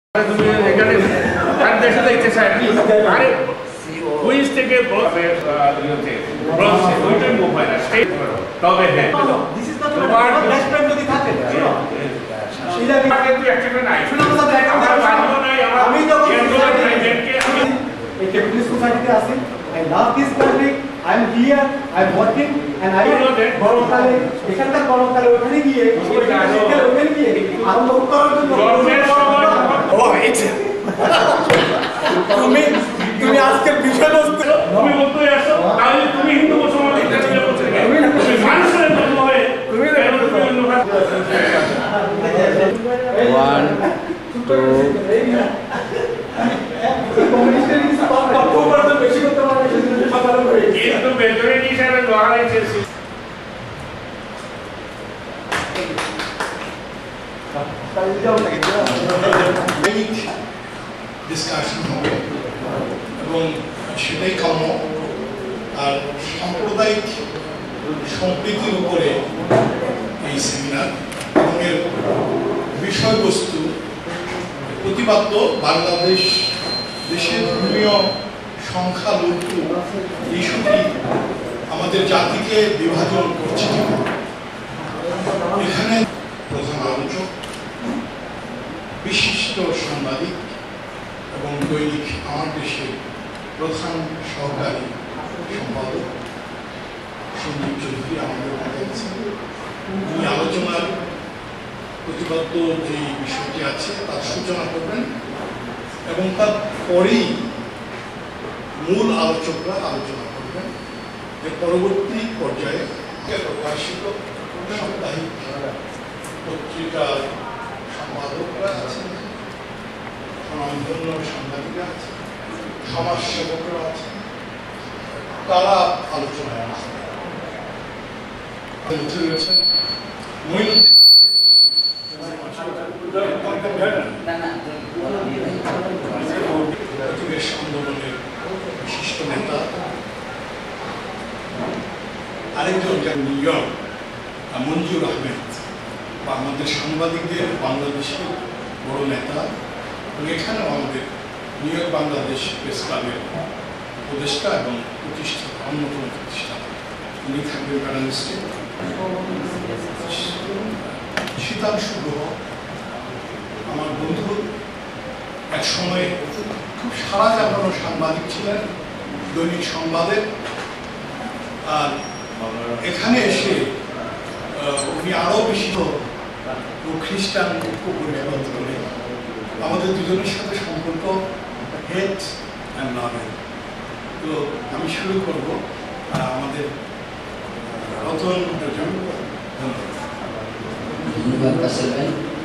Quiz থেকে তবে হ্যাঁ I love this country. I am here. I am working, and I know that. Borokale, এখানকার borokale ওখানে গিয়ে, ওখানে গিয়ে, আরো লোক করার জন্য। ও এটা। তুমি আজকে বিষয়বস্তু তুমি বলতে আসছো, তাহলে তুমি হিন্দু মুসলমান ইন্টারভিউ করতে গেলে, তুমি মানুষের জন্য হয়ে, তুমি One, two. ডিসকাশন হবে এবং সেটাই কাম্য। আর সাম্প্রদায়িক সম্প্রীতির উপরে এই সেমিনার এবং এর বিষয়বস্তু প্রতিপাদ্য বাংলাদেশ দেশের ধর্মীয় সংখ্যালঘু ইস্যুটি আমাদের জাতিকে বিভাজন করছে। এখানে প্রধান আলোচক, বিশিষ্ট সাংবাদিক এবং দৈনিক আমার দেশের প্রধান সহকারী সম্পাদক সঞ্জীব চৌধুরী আমাদের মাঝে আছেন। উনি আলোচনার প্রতিপাদ্য যে বিষয়টি আছে তার সূচনা করবেন এবং তার পরেই মূল আলোচকরা আলোচনা করবেন। এর পরবর্তী পর্যায়ে প্রকাশিত সাপ্তাহিক পত্রিকার সম্পাদকরা আছেন, স্বনামধন্য সাংবাদিকরা আছেন, সমাজসেবকরা আছেন, তারা আলোচনায় আসেন। রয়েছেন মঈনুদ্দিন পরিবেশ আন্দোলনের বিশিষ্ট নেতা, আরেকজন নিউ ইয়র্ক মঞ্জুর আহমেদ, বা আমাদের সাংবাদিকদের বাংলাদেশের বড় নেতা, এবং এখানেও আমাদের নিউ ইয়র্ক বাংলাদেশ প্রেস ক্লাবের উপদেষ্টা এবং প্রতিষ্ঠাতা, অন্যতম প্রতিষ্ঠাতা, উনি থাকবেন প্যানেলিস্টে। শীতাংশু গ্রহ আমার বন্ধু, এক সময় খুব সারা জাগানো সাংবাদিক ছিলেন দৈনিক সংবাদের। আর এখানে এসে উনি আরো বেশি খ্রিস্টান ঐক্য পরিষদ করে আমাদের দুজনের সাথে সম্পর্ক হেট অ্যান্ড লাভের। তো আমি শুরু করব আমাদের রতন। ধন্যবাদ কাসের ভাই।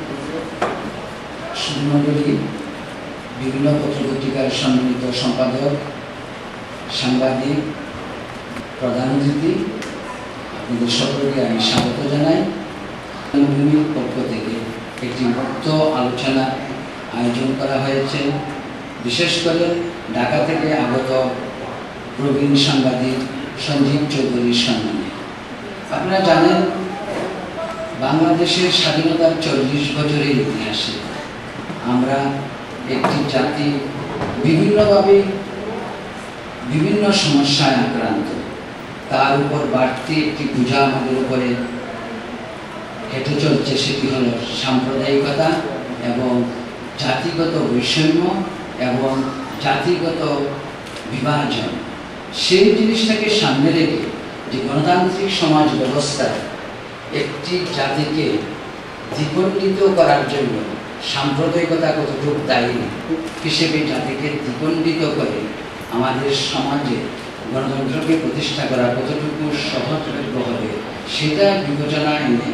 সুমন্ডলী, বিভিন্ন পত্রপত্রিকার সম্মিলিত সম্পাদক, সাংবাদিক, প্রধান অতিথি, আপনাদের সকলকে আমি স্বাগত জানাই। জন্মভূমির পক্ষ থেকে একটি মুক্ত আলোচনা আয়োজন করা হয়েছে, বিশেষ করে ঢাকা থেকে আগত প্রবীণ সাংবাদিক সঞ্জীব চৌধুরীর সম্মানে। আপনারা জানেন, বাংলাদেশের স্বাধীনতার 40 বছরের ইতিহাসে আমরা একটি জাতি বিভিন্নভাবে বিভিন্ন সমস্যায় আক্রান্ত। তার উপর বাড়তি একটি বোঝা আমাদের উপরে হেঁটে চলছে, সেটি হলো সাম্প্রদায়িকতা এবং জাতিগত বৈষম্য এবং জাতিগত বিভাজন। সেই জিনিসটাকে সামনে রেখে যে গণতান্ত্রিক সমাজ ব্যবস্থা একটি জাতিকে দ্বিখণ্ডিত করার জন্য সাম্প্রদায়িকতা কতটুকু দায়ী হিসেবে জাতিকে দ্বিখণ্ডিত করে আমাদের সমাজে গণতন্ত্রকে প্রতিষ্ঠা করা কতটুকু সহজলভ্য হবে, সেটা বিবেচনা এনে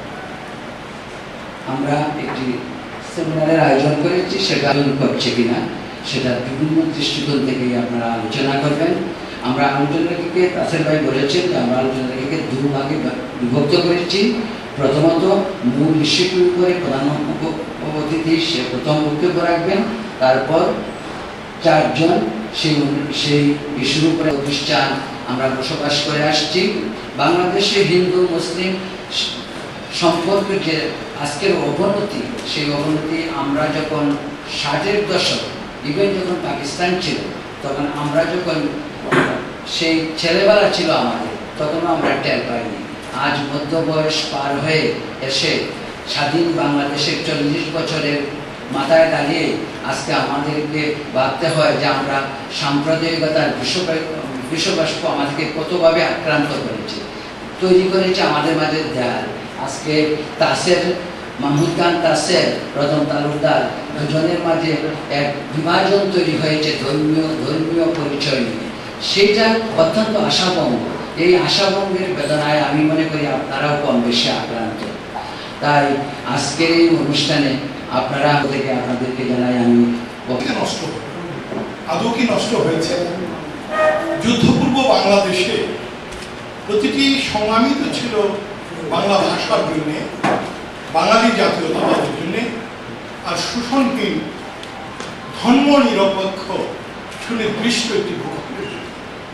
আমরা একটি সেমিনারের আয়োজন করেছি। সেটা করছে কিনা সেটা বিভিন্ন দৃষ্টিকোণ থেকে আপনারা আলোচনা করবেন। আমরা আলোচনাকে কাসের ভাই বলেছেন যে আমরা আলোচনাকে দুভাগে বিভক্ত করেছি। প্রথমত মূল ইস্যুটির উপরে প্রধান অতিথি সে প্রথম বক্তব্য রাখবেন, তারপর 4 জন সেই ইস্যুর উপরে প্রতিষ্ঠান আমরা বসবাস করে আসছি। বাংলাদেশে হিন্দু মুসলিম সম্পর্কে যে আজকের অবনতি, সেই অবনতি আমরা যখন 60-এর দশক, ইভেন যখন পাকিস্তান ছিল তখন আমরা যখন সেই ছেলেবেলা ছিল আমাদের, তখন আমরা টের পাইনি। আজ মধ্য বয়স পার হয়ে এসে স্বাধীন বাংলাদেশের 40 বছরের মাথায় দাঁড়িয়ে আজকে আমাদেরকে ভাবতে হয় যে আমরা সাম্প্রদায়িকতার বিশ্ববাষ্প আমাদেরকে কতভাবে আক্রান্ত করেছে, তৈরি করেছে আমাদের মাঝে দেয়াল। আজকে তাসের, মাহমুদ খান তাসের, রতন তালুকদার দুজনের মাঝে এক বিভাজন তৈরি হয়েছে ধর্মীয় পরিচয় নিয়ে। সেইটা অত্যন্ত আশাভঙ্গ। এই আশাভঙ্গের বেদনায় আমি মনে করি আপনারাও কম বেশি আক্রান্ত। তাই আজকের এই অনুষ্ঠানে আপনারা থেকে আপনাদেরকে জানাই আমি নষ্ট আদৌ কি নষ্ট হয়েছে? যুদ্ধপূর্ব বাংলাদেশে প্রতিটি সংগ্রামী তো ছিল বাংলা ভাষার জন্য, বাঙালি জাতীয়তাবাদের জন্য, আর শোষণহীন ধর্ম নিরপেক্ষ সুনির্দিষ্ট একটি ভূখণ্ডের জন্য।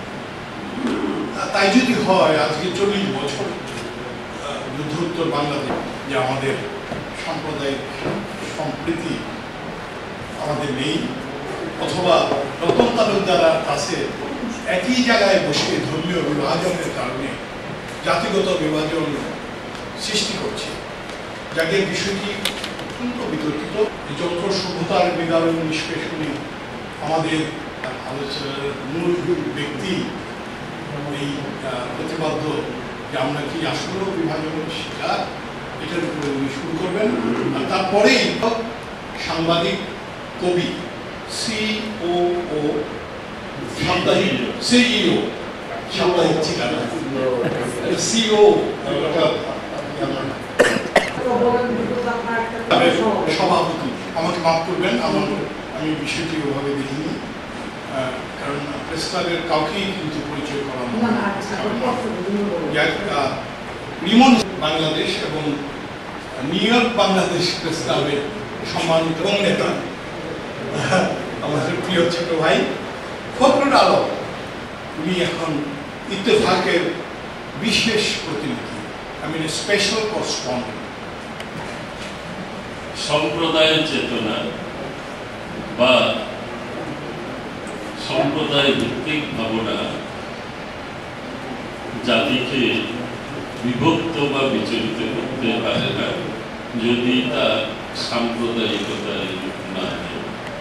তাই যদি হয় আজকে 40 বছর যুদ্ধোত্তর বাংলাদেশ যে আমাদের সাম্প্রদায়িক সম্প্রীতি আমাদের নেই, অথবা রতন তালুকদার আর কাছে একই জায়গায় বসে ধর্মীয় বিভাজনের কারণে জাতিগত বিভাজন সৃষ্টি করছে, যাকে বিষয়টি অত্যন্ত বিতর্কিত। যন্ত্র সভ্যতার বিদারণ নিষ্পেষণে আমাদের আলোচনার মূল ব্যক্তি এই প্রতিবাদ্য যে আমরা কি আসলেও বিভাজনের শিকার, এটার উপরে উনি শুরু করবেন। আর তারপরেই সাংবাদিক, কবি, সাপ্তাহিক সিইও, সাপ্তাহিক ঠিকানা সিও সভাপতি। আমাকে মাফ করবেন, আমি বিষয়টি ওভাবে দেখিনি, কারণ প্রেস ক্লাবের কাউকেই কিন্তু পরিচয় করানো রিমন বাংলাদেশ এবং নিউ ইয়র্ক বাংলাদেশ প্রেস ক্লাবের সম্মানিত নেতা আমাদের প্রিয় ছোট ভাই ফখরুল আলম, উনি এখন ইত্তেফাকের বিশেষ প্রতিনিধি, স্পেশাল করেসপন্ডেন্ট। সম্প্রদায়ের চেতনা বা সম্প্রদায় ভিত্তিক ভাবনা জাতিকে বিভক্ত বা বিচলিত করতে পারে না যদি তা সাম্প্রদায়িকতায় না হয়।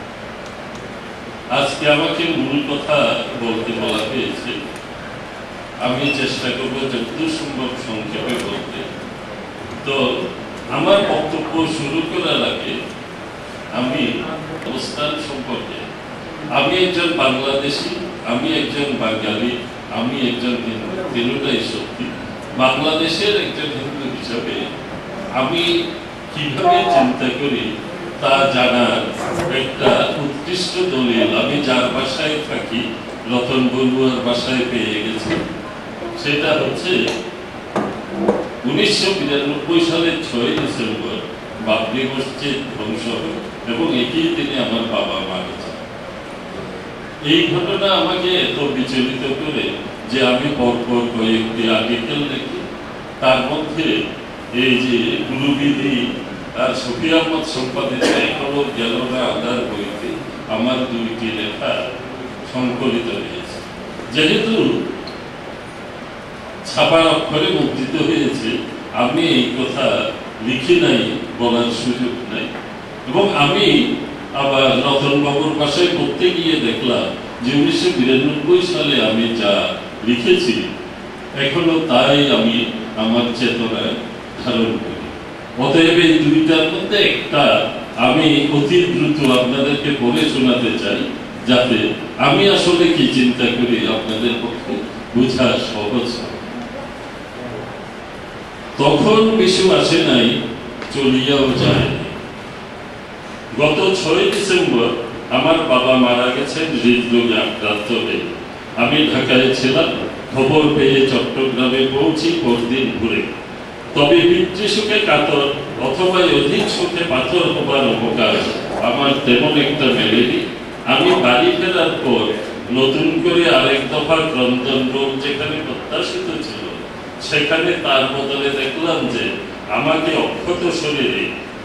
আজকে আমাকে মূল কথা বলতে বলা হয়েছে, আমি চেষ্টা করব যতদূর সম্ভব সংক্ষেপে বলতে। তো আমার বক্তব্য শুরু করার আগে আমি অবস্থান সম্পর্কে, আমি একজন বাংলাদেশি, আমি একজন বাঙালি, আমি একজন হিন্দু, তিনটাই সত্যি। বাংলাদেশের একজন হিন্দু হিসাবে আমি কিভাবে চিন্তা করি তা জানার একটা উৎকৃষ্ট দলিল আমি যার বাসায় থাকি, রতন বড়ুয়ার বাসায় পেয়ে গেছি। সেটা হচ্ছে 1992 সালের 6 ডিসেম্বর বাবরি মসজিদ ধ্বংস হয় এবং একই দিনে আমার বাবা মারা যায়। এই ঘটনা আমাকে এত বিচলিত করে যে আমি পরপর কয়েকটি আর্টিকেল লিখি। তার মধ্যে এই যে গুরুবিধি আর শফি আহমদ সম্পাদিত এখনো গেল না আদার বইতে আমার 2টি লেখা সংকলিত হয়েছে। যেহেতু ছাপার অক্ষরে মুদ্রিত হয়েছে, আমি এই কথা লিখি নাই বলার সুযোগ নাই। এবং আমি আবার রতনবাবুর বাসায় করতে গিয়ে দেখলাম যে 1992 সালে আমি যা লিখেছি এখনো তাই আমি আমার চেতনায় ধারণ করি। অতএব এই দুইটার মধ্যে একটা আমি অতি দ্রুত আপনাদেরকে পড়ে শোনাতে চাই, যাতে আমি আসলে কি চিন্তা করি আপনাদের পক্ষে বোঝা সহজ হয়। তখন বিশু আসে নাই, চলিয়াও যায়। গত 6 ডিসেম্বর আমার বাবা মারা গেছেন হৃদরোগে আক্রান্ত হয়ে। আমি ঢাকায় ছিলাম। খবর পেয়ে চট্টগ্রামে পৌঁছি পরদিন ভোরে। তবে পিতৃশোকে কাতর অথবা অধিক শোকে পাথর হবার অবকাশ আমার তেমন একটা মেলেনি। আমি বাড়ি ফেরার পর নতুন করে আরেক দফা ক্রন্দন রোগ যেখানে প্রত্যাশিত ছিল, সেখানে তার বদলে দেখলাম যে আমাকে অক্ষত শরীরে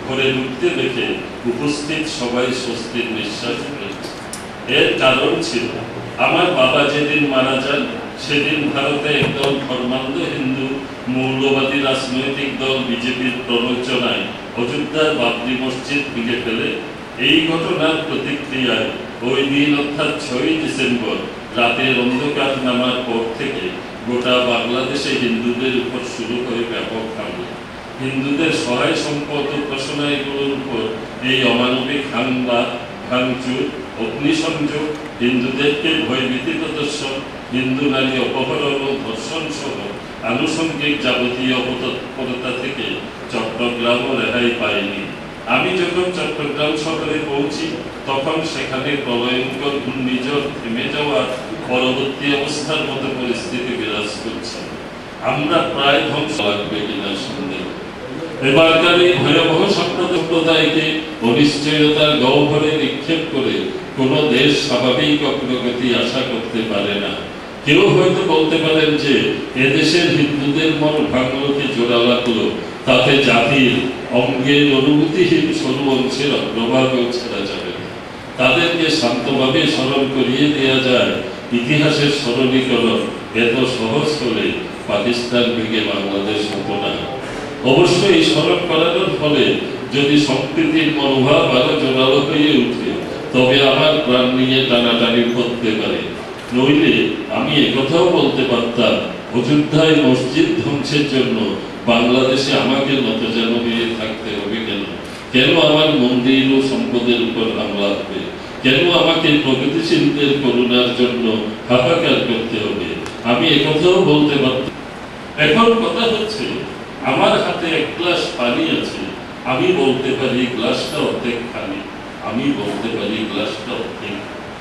ঘরে ঢুকতে দেখে উপস্থিত সবাই স্বস্তির নিঃশ্বাস ফেলেছে। এর কারণ ছিল আমার বাবা যেদিন মারা যান সেদিন ভারতে একদল ধর্মান্ধ হিন্দু মৌলবাদী রাজনৈতিক দল বিজেপির প্ররোচনায় অযোধ্যার বাবরি মসজিদ ভেঙে ফেলে। এই ঘটনার প্রতিক্রিয়ায় ওই দিন অর্থাৎ 6ই ডিসেম্বর রাতের অন্ধকার নামার পর থেকে গোটা বাংলাদেশে হিন্দুদের উপর শুরু হয় ব্যাপক হামলা। হিন্দুদের সহায় সম্পদ উপাসনাগুলোর উপর এই অমানবিক হামলা, ভাঙচুর, অগ্নিসংযোগ, হিন্দুদেরকে ভয়ভীতি প্রদর্শন, হিন্দু নারী অপহরণ ও ধর্ষণ সহ আনুষঙ্গিক যাবতীয় অপতৎপরতা থেকে চট্টগ্রামও রেহাই পায়নি। আমি যখন চট্টগ্রাম শহরে পৌঁছি তখন সেখানে প্রলয়ঙ্কর ঘূর্ণিঝড় থেমে যাওয়ার পরবর্তী অবস্থার মতো পরিস্থিতি বিরাজ করছে। আমরা প্রায় ধ্বংস লাগবে কিনা সন্দেহ। এবারকার এই ভয়াবহ সম্প্রদায়কে অনিশ্চয়তার গহ্বরে নিক্ষেপ করে কোনো দেশ স্বাভাবিক অগ্রগতি আশা করতে পারে না। কেউ হয়তো বলতে পারেন যে এদেশের হিন্দুদের মন ভাঙলো কি জোড়া লাগলো, তাতে জাতির অঙ্গের অনুভূতিহীন সরু অংশের অগ্রভাগও ছেড়া যাবে না। তাদেরকে শান্তভাবে স্মরণ করিয়ে দেওয়া যায় ইতিহাসের স্মরণীকরণ এত সহজ হলে পাকিস্তান ভেঙে বাংলাদেশ হতো না। অবশ্যই স্মরণ করানোর ফলে যদি সম্প্রীতির মনোভাব আরো জোরালো হয়ে উঠে তবে আমার প্রাণ নিয়ে টানাটানি করতে পারে। নইলে আমি একথাও বলতে পারতাম অযোধ্যায় মসজিদ ধ্বংসের জন্য বাংলাদেশে আমাকে নতজান হয়ে থাকতে হবে কেন? কেন আমার মন্দির ও সম্পদের উপর হামলা হবে? কেন আমাকে প্রগতিশীলদের করুণার জন্য হাহাকার করতে হবে? আমি একথাও বলতে পারতাম। এখন কথা হচ্ছে আমার হাতে এক গ্লাস পানি আছে, আমি বলতে পারি গ্লাসটা অর্ধেক খালি, আমি বলতে পারি গ্লাসটা অর্ধেক।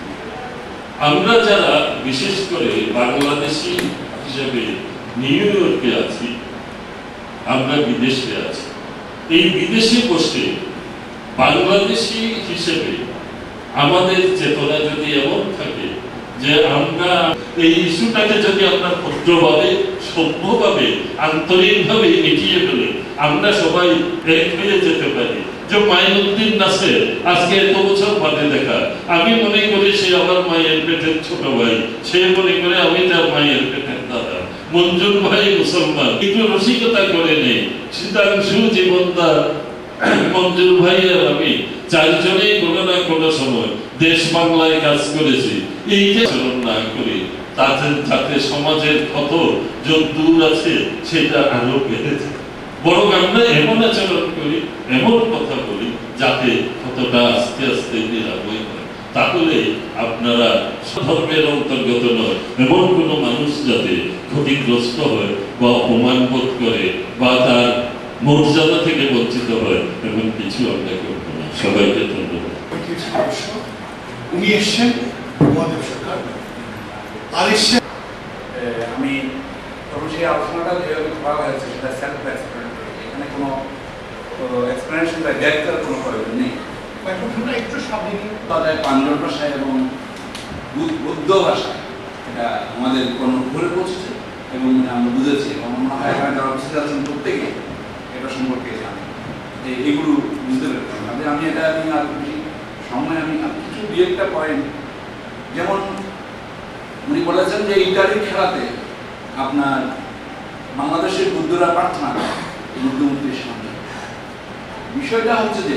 আমরা যারা বিশেষ করে বাংলাদেশি হিসেবে নিউ ইয়র্কে আছি, আমরা বিদেশে আছি, এই বিদেশে বসে বাংলাদেশি হিসেবে আমাদের চেতনা যদি এমন থাকে যে আমরা এই ইস্যুটাকে যদি আমরা ভদ্রভাবে, সভ্যভাবে, আন্তরিকভাবে এগিয়ে ফেলে আমরা সবাই এক হয়ে যেতে পারি। যে মাইনুদ্দিন নাসের আজকে এত বছর বাদে দেখা, আমি মনে করি সে আমার মায়ের পেটের ছোট ভাই, সে মনে করে আমি তার মায়ের পেটের দাদা। মঞ্জুর ভাই মুসলমান, একটু রসিকতা করে নেই, শীতাংশু জীবনদার, মঞ্জুর ভাই আর আমি চারজনেই কোনো না কোনো সময় দেশ বাংলায় কাজ করেছি। এই যে আচরণ না করি তাতে সমাজের ক্ষত যদ্দূর আছে সেটা আরো বেড়েছে। বরং আমরা এমন আচরণ করি, এমন কথা বলি যাতে ক্ষতটা আস্তে আস্তে নিরাময় হয়। তাহলে আপনারা ধর্মের অন্তর্গত নয় এমন কোনো মানুষ যাতে ক্ষতিগ্রস্ত হয় বা অপমান বোধ করে বা তার মর্যাদা থেকে বঞ্চিত হয় এমন কিছু আমরা করবো না। সবাইকে ধন্যবাদ। উনি এসছেন মহাদেব সরকার আর এসছেন। আমি তখন সেই আলোচনাটা যেভাবে করা হয়েছে সেটা সেলফ এক্সপ্লেনেটরি, এখানে কোনো এক্সপ্লেনেশন বা ব্যাখ্যার কোনো প্রয়োজন নেই। একটু সাবধানী তাদের পাঞ্জল ভাষায় এবং বৌদ্ধ ভাষায় এটা আমাদের কোনো ঘুরে পৌঁছেছে এবং আমরা বুঝেছি এবং মনে হয় এখানে যারা উপস্থিত আছেন প্রত্যেকে এটা সম্পর্কে জানি, এগুলো বুঝতে পেরেছি। আমি এটা আমি আর সময় আমি কিছু দু একটা পয়েন্ট, যেমন উনি বলেছেন যে ইটালির খেলাতে আপনার বাংলাদেশের বুদ্ধরা প্রার্থনা বুদ্ধমূর্তির সামনে। বিষয়টা হচ্ছে যে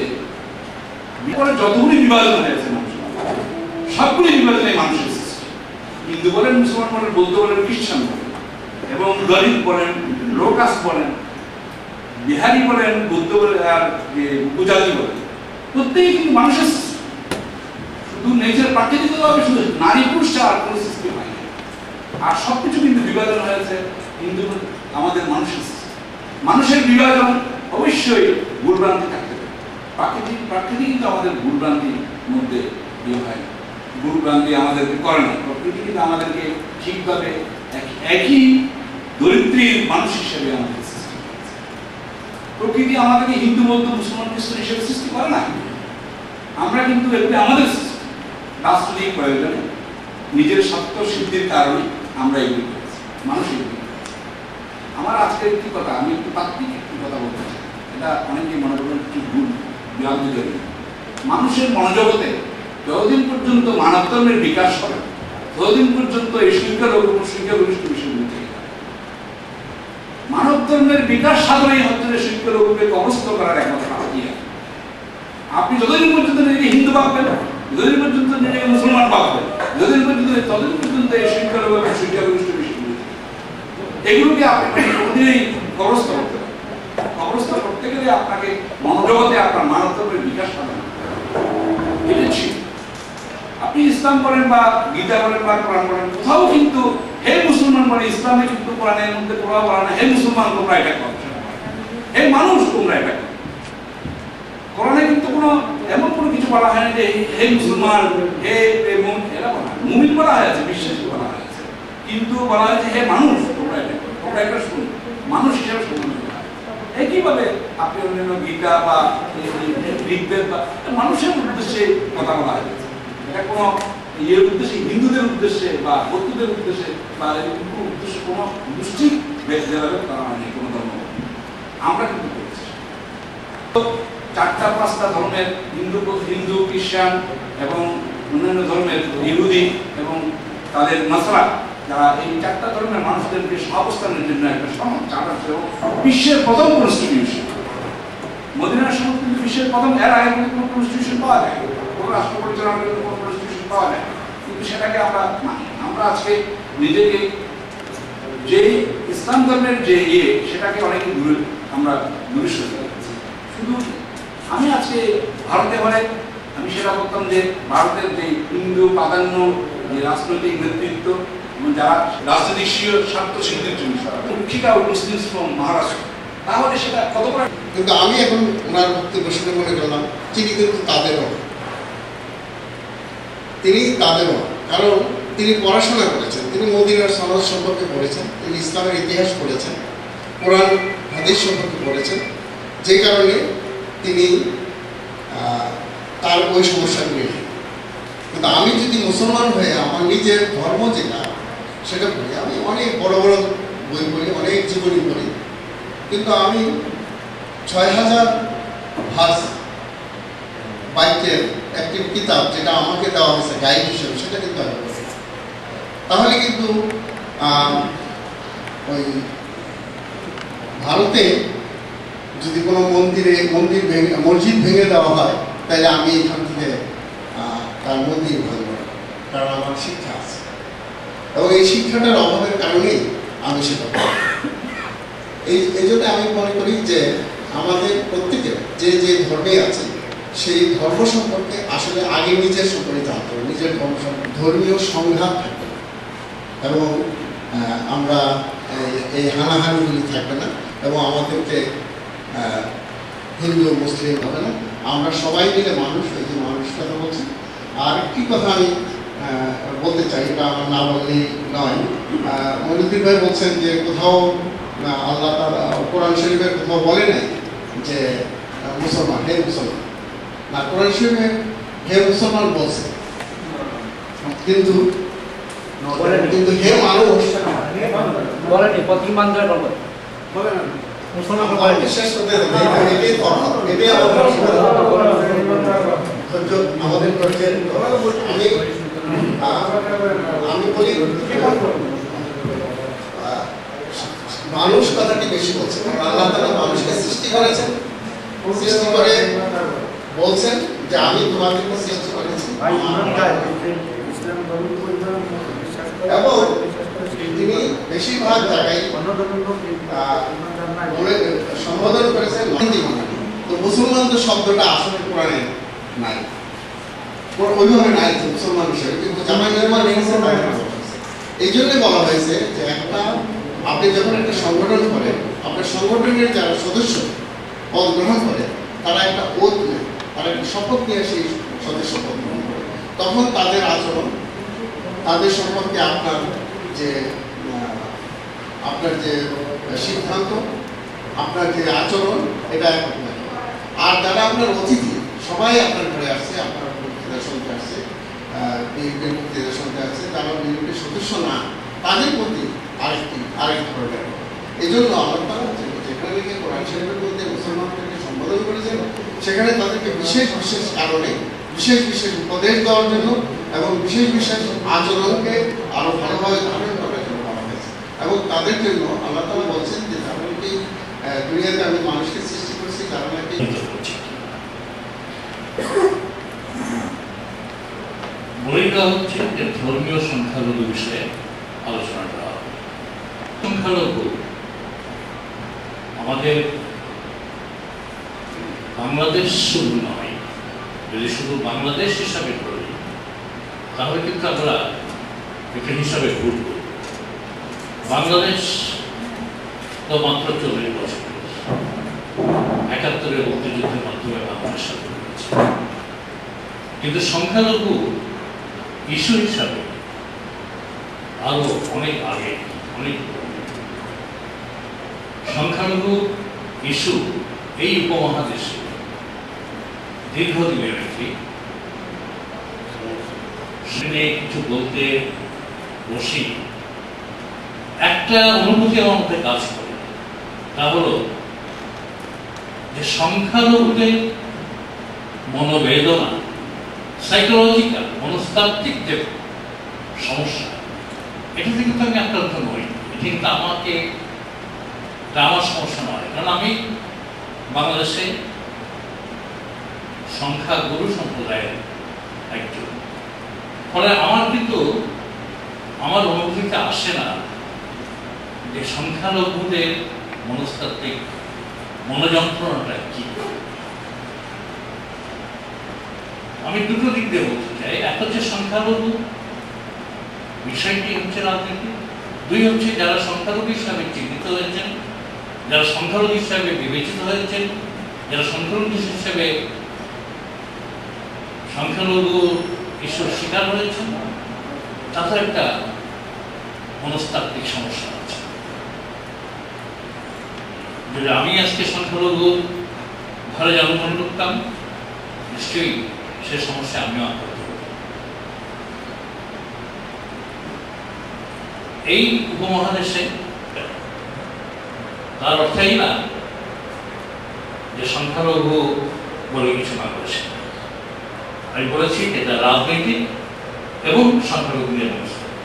যতগুলি বিভাজন হয়েছে মানুষের, সবগুলি বিভাজনে মানুষের সৃষ্টি। হিন্দু বলেন, মুসলমান বলেন, বৌদ্ধ বলেন, খ্রিস্টান বলেন, এবং দলিত বলেন, লোকাস বলেন, বিহারি বলেন, বুদ্ধ বলেন, আর উপজাতি বলেন, প্রত্যেকে কিন্তু মানুষের সৃষ্টি। শুধু নিজের প্রাকৃতিকভাবে শুধু নারী পুরুষ আর কোনো সৃষ্টি হয় না। আর সবকিছু কিন্তু বিভাজন হয়েছে হিন্দু আমাদের মানুষের সৃষ্টি। মানুষের বিভাজন অবশ্যই ভুলভ্রান্তি থাকতে পারে। প্রাকৃতিক কিন্তু আমাদের ভুলভ্রান্তির মধ্যে ইয়ে হয় না, ভুলভ্রান্তি আমাদেরকে করে না। প্রকৃতি কিন্তু আমাদেরকে ঠিকভাবে একই দরিদ্রীর মানুষ হিসেবে আমাদের সৃষ্টি করেছে। প্রকৃতি আমাদেরকে হিন্দু, বৌদ্ধ, মুসলমান, খ্রিস্টান হিসেবে সৃষ্টি করে না। আমরা কিন্তু এগুলি আমাদের রাষ্ট্রীয় প্রয়োজনে নিজের সত্য সিদ্ধির কারণে আমরা এগুলি করেছি, মানুষ এগুলি। আমার আজকে একটি কথা, আমি একটু তাত্ত্বিক একটি কথা বলতে চাই। এটা অনেকেই মনে করবেন কি ভুল বিভ্রান্তি তৈরি। মানুষের মনোজগতে যতদিন পর্যন্ত মানব ধর্মের বিকাশ করে ততদিন পর্যন্ত এই সংখ্যালঘুষ্ঠ বিষয়গুলি থেকে মানব ধর্মের বিকাশ সাধনাই হচ্ছে যে সংখ্যালঘুকে কবস্থ করার একমাত্র হাতিয়ার। আপনি যতদিন পর্যন্ত নিজেকে হিন্দু ভাববেন, যতদিন পর্যন্ত নিজেকে মুসলমান ভাববেন, যতদিন পর্যন্ত ততদিন পর্যন্ত এই সংখ্যালঘু এবং সংখ্যালঘুষ্ঠ বিষয়গুলি এগুলোকে আপনি কোনোদিনই কবস্থ করতে পারেন। কবস্থ করতে গেলে আপনাকে মনোজগতে আপনার মানব ধর্মের বিকাশ সাধনা এটা ছিল। আপনি ইসলাম করেন বা গীতা করেন বা কোরআন করেন, কোথাও কিন্তু হে মুসলমান মানে ইসলামে কিন্তু কোরআনের মধ্যে কোরআন বলা না হে মুসলমান তোমরা এটা করো, হে মানুষ তোমরা এটা করো। কোরআনে কিন্তু কোনো এমন কোনো কিছু বলা হয় না যে হে মুসলমান হে এরা বলা হয়, মুমিন বলা হয়েছে, বিশ্বাসী বলা হয়েছে, কিন্তু বলা হয়েছে হে মানুষ তোমরা এটা করো, তোমরা এটা শুনো, মানুষ হিসেবে শুনো। একইভাবে আপনি অন্যান্য গীতা বা ঋগ্বেদ বা মানুষের উদ্দেশ্যে কথা বলা হয়েছে, এটা কোনো ইয়ের উদ্দেশ্যে হিন্দুদের উদ্দেশ্যে বা বৌদ্ধদের উদ্দেশ্যে বা কোনো উদ্দেশ্যে কোনো গোষ্ঠী ভেদাভেদ করা হয়নি কোনো ধর্ম। আমরা কিন্তু করেছি চারটা পাঁচটা ধর্মের হিন্দু খ্রিস্টান এবং অন্যান্য ধর্মের ইহুদি এবং তাদের নাসরা, যারা এই চারটা ধর্মের মানুষদেরকে সহাবস্থানের জন্য একটা সমাজ চালাচ্ছে এবং বিশ্বের প্রথম কনস্টিটিউশন মদিনার সমাজ কিন্তু বিশ্বের প্রথম, এর আগে কিন্তু কোনো কনস্টিটিউশন পাওয়া যায়, কোনো রাষ্ট্র পরিচালনার জন্য কোনো কনস্টিটিউশন পাওয়া যায়, কিন্তু সেটাকে আমরা মানি। আমরা আজকে নিজেকে যে ইসলাম ধর্মের যে সেটাকে অনেকে আমরা দূরে সরে যাচ্ছি। শুধু আমি আজকে ভারতে হলে আমি সেটা বলতাম যে ভারতের যে হিন্দু প্রাধান্য যে রাজনৈতিক নেতৃত্ব এবং যারা রাজনৈতিক স্বার্থ সিদ্ধির জন্য শিক্ষা মুসলিম ফ্রম মহারাষ্ট্র, তাহলে সেটা কত করে। কিন্তু আমি এখন ওনার বক্তব্য শুনে মনে করলাম তিনি কিন্তু তাদেরও, তিনি তাদেরও, কারণ তিনি পড়াশোনা করেছেন, তিনি মদিনার সনদ সম্পর্কে পড়েছেন, তিনি ইসলামের ইতিহাস পড়েছেন, কোরআন হাদিস সম্পর্কে পড়েছেন, যে কারণে তিনি তার ওই সমস্যাগুলি নেই। কিন্তু আমি যদি মুসলমান হয়ে আমার নিজের ধর্ম যেটা সেটা পড়ি, আমি অনেক বড় বড় বই পড়ি, অনেক জীবনী পড়ি, কিন্তু আমি ৬,০০০ ভার্স বাক্যের একটি কিতাব যেটা আমাকে দেওয়া হয়েছে গাইড হিসেবে, সেটা কিন্তু আমি পড়ি। তাহলে কিন্তু ওই ভারতে যদি কোনো মসজিদ ভেঙে দেওয়া হয়, তাহলে আমি এখান থেকে তার মন্দির ভাঙব, কারণ আমার শিক্ষা আছে এবং এই শিক্ষাটার অভাবের কারণেই আমি সেটা পাই। এই জন্য আমি মনে করি যে আমাদের প্রত্যেকের যে যে ধর্মে আছে সেই ধর্ম সম্পর্কে আসলে আগে নিজের সম্পর্কে জানতে হবে, নিজের ধর্ম সম্পর্কে ধর্মীয় সংঘাত থাকবে এবং আমরা এই হানাহানিগুলি থাকবে না এবং আমাদেরকে হিন্দু মুসলিম হবে না, আমরা সবাই মিলে মানুষ, এই যে মানুষ কথা বলছি। আর একটি কথা আমি বলতে চাই, এটা আমার না বললেই নয়। মনিউদ্দিন ভাই বলছেন যে কোথাও আল্লাহ তাআলা কোরআন শরীফের কোথাও বলে নাই যে মুসলমান হে মুসলমান, না কোরআন শরীফে হে মুসলমান বলছে, কিন্তু হে মানুষ বলেনি, প্রতি মানদের বলে মুসলমান শেষ করতে হবে। এটাই আমাদের আমি বলি মানুষ কথাটি বেশি বলছে, আল্লাহ তাআলা মানুষকে সৃষ্টি করেছেন, সৃষ্টি করে বলছেন যে আমি তোমাদেরকে সৃষ্টি করেছি, এবং তিনি বেশিরভাগ জায়গায় সম্বোধন করেছেন হিন্দু। তো মুসলমান তো শব্দটা আসলে কোরআনে নাই, ওইভাবে নাই মুসলমান হিসেবে, কিন্তু জামাই নির্মাণ এই জন্য বলা হয়েছে যে একটা আপনি যখন একটা সংগঠন করেন, আপনার সংগঠনের যারা সদস্য পদ গ্রহণ করে তারা একটা ওত নেয়, তারা একটা শপথ নিয়ে সেই সদস্য পদ গ্রহণ করে, তখন তাদের আচরণ, তাদের সম্পর্কে আপনার যে সিদ্ধান্ত, আপনার যে আচরণ, এটা এক। আর যারা আপনার অতিথি, সবাই আপনার ঘরে আসছে, আপনার বক্তৃতা শুনতে আসছে, বক্তৃতা শুনতে আসছে, তারা বিএনপির সদস্য না, তাদের প্রতি আরেক ধরনের। এই জন্য আল্লাহ তাআলা যেখানে লীগে কোরআন শরীফের মধ্যে মুসলমানদেরকে সম্বোধন করেছেন, সেখানে তাদেরকে বিশেষ বিশেষ কারণে বিশেষ বিশেষ উপদেশ দেওয়ার জন্য এবং বিশেষ বিশেষ আচরণকে আরো ভালোভাবে ধারণ করার জন্য বলা হয়েছে। এবং তাদের জন্য আল্লাহ তাআলা বলছেন যে তারা নাকি দুনিয়াতে আমি মানুষকে সৃষ্টি করছি, তারা নাকি বইটা হচ্ছে যে ধর্মীয় সংখ্যালঘু বিষয়ে আলোচনা করা হবে। সংখ্যালঘু আমাদের বাংলাদেশ শুধু নয়, যদি শুধু বাংলাদেশ হিসাবে ধরি তাহলে কিন্তু আমরা একটা হিসাবে ভুল করি। বাংলাদেশ তো মাত্র 40 বছর, 71-এর মুক্তিযুদ্ধের মাধ্যমে বাংলাদেশ স্বাধীন হয়েছে, কিন্তু সংখ্যালঘু ইস্যু হিসাবে আরো অনেক আগে, অনেক সংখ্যালঘু ইস্যু এই উপমহাদেশে দীর্ঘদিনের একটি শুনে কিছু বলতে বসি একটা অনুভূতি আমার মধ্যে কাজ করে, তা হলো যে সংখ্যালঘুদের মনোবেদনা, সাইকোলজিক্যাল মনস্তাত্ত্বিক যে সমস্যা, এটাতে কিন্তু আমি আক্রান্ত নই। এটি কিন্তু আমার সমস্যা নয়, কারণ আমি বাংলাদেশে সংখ্যাগুরু সম্প্রদায়ের একজন। ফলে আমার অনুভূতিতে আসে না যে সংখ্যালঘুদের মনস্তাত্ত্বিক মনোযন্ত্রণাটা কি। আমি দুটো দিক দিয়ে বলতে চাই, এক হচ্ছে সংখ্যালঘু বিষয়টি হচ্ছে রাজনীতি, দুই হচ্ছে যারা সংখ্যালঘু হিসাবে চিহ্নিত হয়েছেন, যারা সংখ্যালঘু হিসাবে বিবেচিত হয়েছেন, যারা সংখ্যালঘু হিসেবে সংখ্যালঘু ঈশ্বর স্বীকার হয়েছেন, তাদের একটা মনস্তাত্ত্বিক সমস্যা আছে। যদি আমি আজকে সংখ্যালঘু ঘরে জন্মগ্রহণ করতাম, নিশ্চয়ই সে সমস্যা আমিও আক্রান্ত হতাম। এই উপমহাদেশে তার অর্থই না যে সংখ্যালঘু বলে কিছু না করেছে। আমি বলেছি এটা রাজনীতি এবং সংখ্যালঘুদের মনস্তাত্ত্বিক।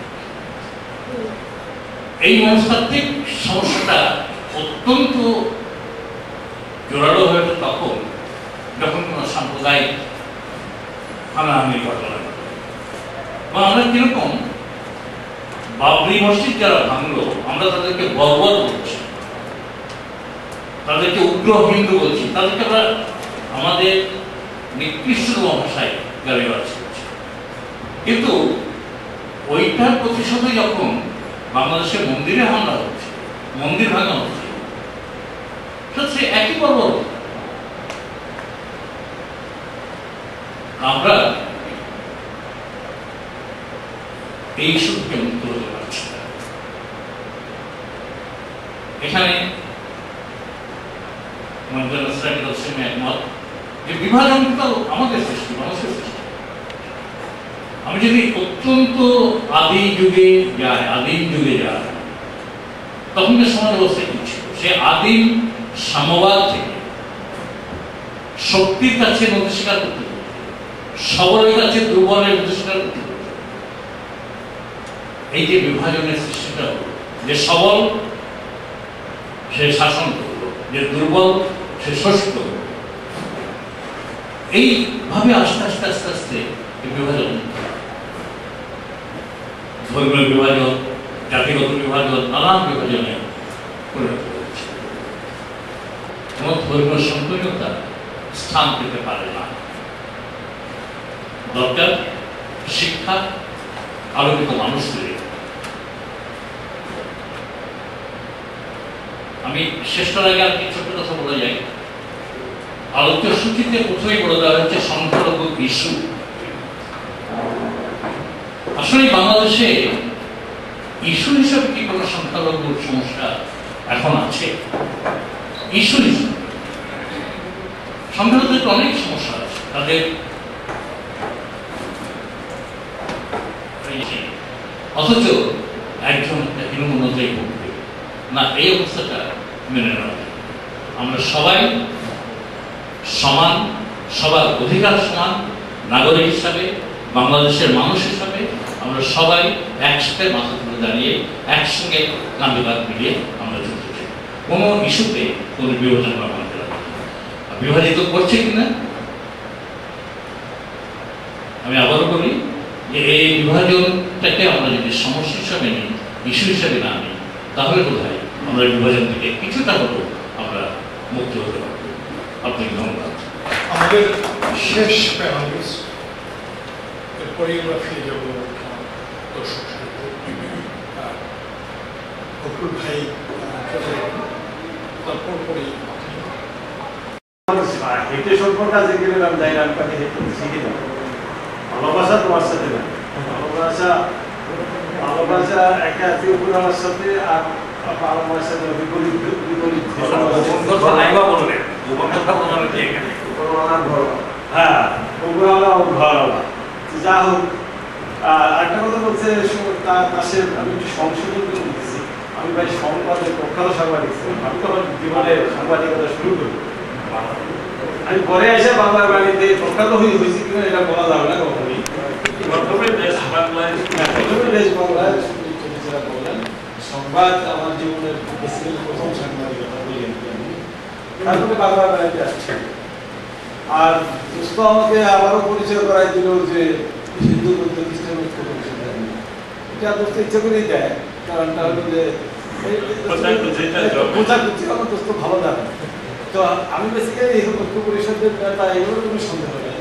এই মনস্তাত্ত্বিক সমস্যাটা অত্যন্ত জোরালো হয়ে তখন যখন কোনো সাম্প্রদায়িক হানাহানি ঘটনা ঘটে। আমরা কিরকম বাবরি মসজিদ যারা ভাঙলো, আমরা তাদেরকে বর্বর বলছি, তাদেরকে উগ্র হিন্দু বলছি, তাদেরকে আমরা আমাদের নিকৃষ্টতম ভাষায় গালিগালাজ করছি। কিন্তু ওইটার প্রতিশোধে যখন বাংলাদেশে মন্দিরে হামলা হচ্ছে, মন্দির ভাঙা হচ্ছে, সে একই বর্বর। আমরা এই ইস্যুকে মুক্ত হতে পারছি না। এখানে একমত যে বিভাজন তো আমাদের সৃষ্টি, মানুষের সৃষ্টি। আমি যদি অত্যন্ত আদিম যুগে যাই, তখন সমাজ অবস্থা কি ছিল? সে আদিম সাম্যবাদ থেকে শক্তির কাছে মধ্যে স্বীকার করতে, সবলের কাছে দুর্বলের মধ্যে স্বীকার করতে। এই যে বিভাজনের সৃষ্টিটা হলো, যে সবল সে শাসন করলো, যে দুর্বল সে শোষিত করলো, এইভাবে আস্তে আস্তে আস্তে আস্তে বিভাজন, ধর্মীয় বিভাজন, জাতিগত বিভাজন, নানান বিভাজনে পরিণত হয়েছে। কোন ধর্মীয় সংকীর্ণতা স্থান পেতে পারে না। দরকার শিক্ষা, আলোকিত মানুষ তৈরি। আমি শেষ করার আগে আর কি ছোট্ট কথা বলে যাই। আলোচ্য সূচিতে প্রথমেই বলে দেওয়া হচ্ছে সংখ্যালঘু ইস্যু। আসলে বাংলাদেশে ইস্যু হিসাবে কি কোনো সংখ্যালঘুর সমস্যা এখন আছে? ইস্যু হিসাবে সংখ্যালঘুদের অনেক সমস্যা আছে, তাদের অথচ একজন হিন্দু অনুযায়ী বলবে না, এই অবস্থাটা মেনে নেওয়া যায়। আমরা সবাই সমান, সবার অধিকার সমান, নাগরিক হিসাবে, বাংলাদেশের মানুষ হিসাবে আমরা সবাই একসাথে মাথা তুলে দাঁড়িয়ে একসঙ্গে কাঁধে কাঁধ মিলিয়ে আমরা চলতে চাই। কোনো ইস্যুতে কোনো বিভাজন বা বিভাজিত করছে কিনা আমি আবারও বলি যে এই বিভাজনটাকে আমরা যদি সমস্যা হিসাবে নিই, ইস্যু হিসাবে না নিই, তাহলে বোধহয় আমরা বিভাজন থেকে কিছুটা হলেও আমরা মুক্ত হতে পারবো। আপনাকে ধন্যবাদ। আমাদের শেষ প্যানেলিস্ট, এরপরে আমরা ফিরে যাব দর্শক ফখরুল ভাই, তারপর পরে হেঁটে সম্পর্ক আছে কিনা আমি জানি না, আমি তাকে হেঁটে শিখি না। ভালোবাসা তোমার সাথে না, ভালোবাসা একে আছে উপর আমার সাথে, আর ভালোবাসার বিপরীত বিপরীত। হ্যাঁ, উপরওয়ালা ও ঘরওয়ালা। যা হোক, একটা কথা বলছে তার পাশে আমি একটু সংশোধন করে দিচ্ছি। আমি ভাই সংবাদের প্রখ্যাত সাংবাদিক ছিলাম, আমি তো আমার জীবনে সাংবাদিকতা শুরু করি। আমি পরে এসে বাংলার বাড়িতে প্রখ্যাত হয়েছি কিনা এটা বলা যাবে না কখনই। প্রথমে দেশ বাংলায় বললেন সংবাদ আমার জীবনের প্রথম সাংবাদিকতা বললেন তারপরে বাংলার বাড়িতে আসছে। আর দোস্ত আমাকে আবারও পরিচয় করাই দিল যে হিন্দু বৌদ্ধ খ্রিস্টান ঐক্য পরিষদ, এটা দোস্ত ইচ্ছে করেই দেয়। কারণটা হলো যে আমার দোস্ত ভালো জানে। তো আমি বেসিক্যালি এই ঐক্য পরিষদের নেতা, এগুলো কোনো সন্দেহ নেই।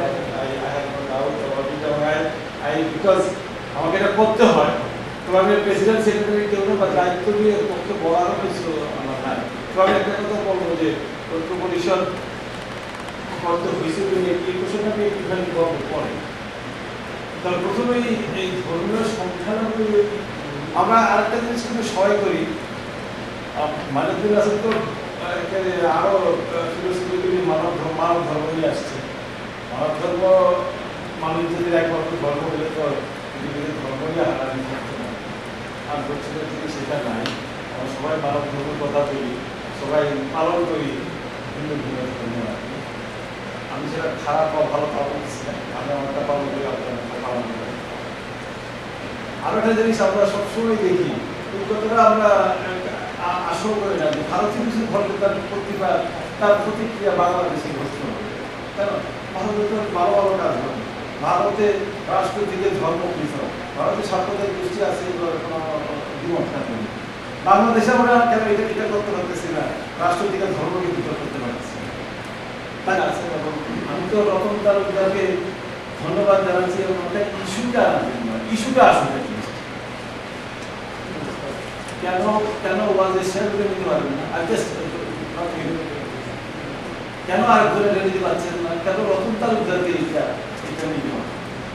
বিকজ আমাকে এটা করতে হয়, তো আমি প্রেসিডেন্ট সেক্রেটারি কেউ বা দায়িত্ব দিয়ে পক্ষে বলারও কিছু আমার নাই। তো আমি একটা কথা বলবো যে ঐক্য পরিষদ করতে হয়েছে এই কোশ্চেনটা আমি একটুখানি গল্প পড়ে। তার প্রথমেই এই ধর্মীয় সংখ্যালঘু আমরা আরেকটা জিনিস কিন্তু সহায় করি, মানবুল আসল তো আরো ফিলোসফিক্যালি মানব ধর্ম নিয়ে আসছে। মানব ধর্ম মানুষ যদি একমাত্র ধর্ম হলে তো ধর্মই হারানি থাকতো না। আর দক্ষিণের দিকে সেটা নাই। আমরা সবাই মানব ধর্মের কথা বলি, সবাই পালন করি হিন্দু ধর্ম। আমি সেটা খারাপ বা ভালো পালন করছি না, আমি আমারটা পালন করি, আপনার পালন করি। আরো একটা জিনিস আমরা সবসময় দেখি, এই কথাটা আমরা আশা করি না যে ভারতীয় কিছু ঘটলে তার প্রতিভা, তার প্রতিক্রিয়া বাংলাদেশে ঘটতে হবে। কেন ভারতে ভালো ভালো কাজ হবে। ভারতে রাষ্ট্র থেকে ধর্ম পৃথক, ভারতে সাম্প্রদায়িক গোষ্ঠী আছে, কোনো দ্বিমত থাকবে না। বাংলাদেশে আমরা কেন এটা এটা করতে পারতেছি না, রাষ্ট্র থেকে ধর্মকে পৃথক করতে পারতেছি না। তাই আছে। আমি তো রতন তালুকদারকে ধন্যবাদ জানাচ্ছি এবং একটা ইস্যুটা আসলে কেন ওয়াজে শেয়ার করে নিতে পারবেন না, কেন আরেকজনে রেখে দিতে পারছেন না, কেন রতন তালুকদারকে এটা নিতে হবে।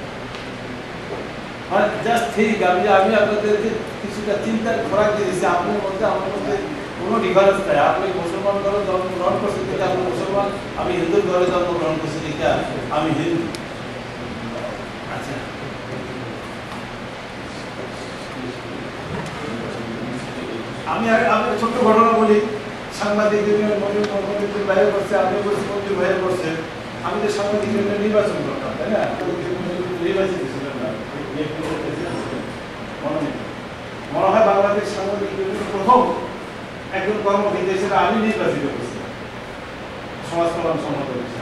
মানে জাস্ট ঠিক আমি আপনাদেরকে কিছুটা চিন্তার খোরাক দিয়ে দিচ্ছি, আপনার মধ্যে আমার মধ্যে কোনো ডিফারেন্স নাই। আপনি মুসলমান ঘরে জন্মগ্রহণ করছেন থেকে আপনি মুসলমান, আমি হিন্দুর ঘরে জন্মগ্রহণ করছি থেকে আমি হিন্দু। আচ্ছা, আমি ছোট্ট ঘটনা বলি। সাংবাদিক মন্দির বাইরে করছে, আপনি বলছি মন্দির বাইরে করছেন। আমি তো সাংবাদিক নির্বাচন করতাম, তাই না? নির্বাচিত ছিলেন না, মনে হয় বাংলাদেশ সাংবাদিক প্রথম একজন কর্মকর্তা হিসেবে আমি নির্বাচিত করছিলাম সমাজ কল্যাণ সংগঠন হিসাবে।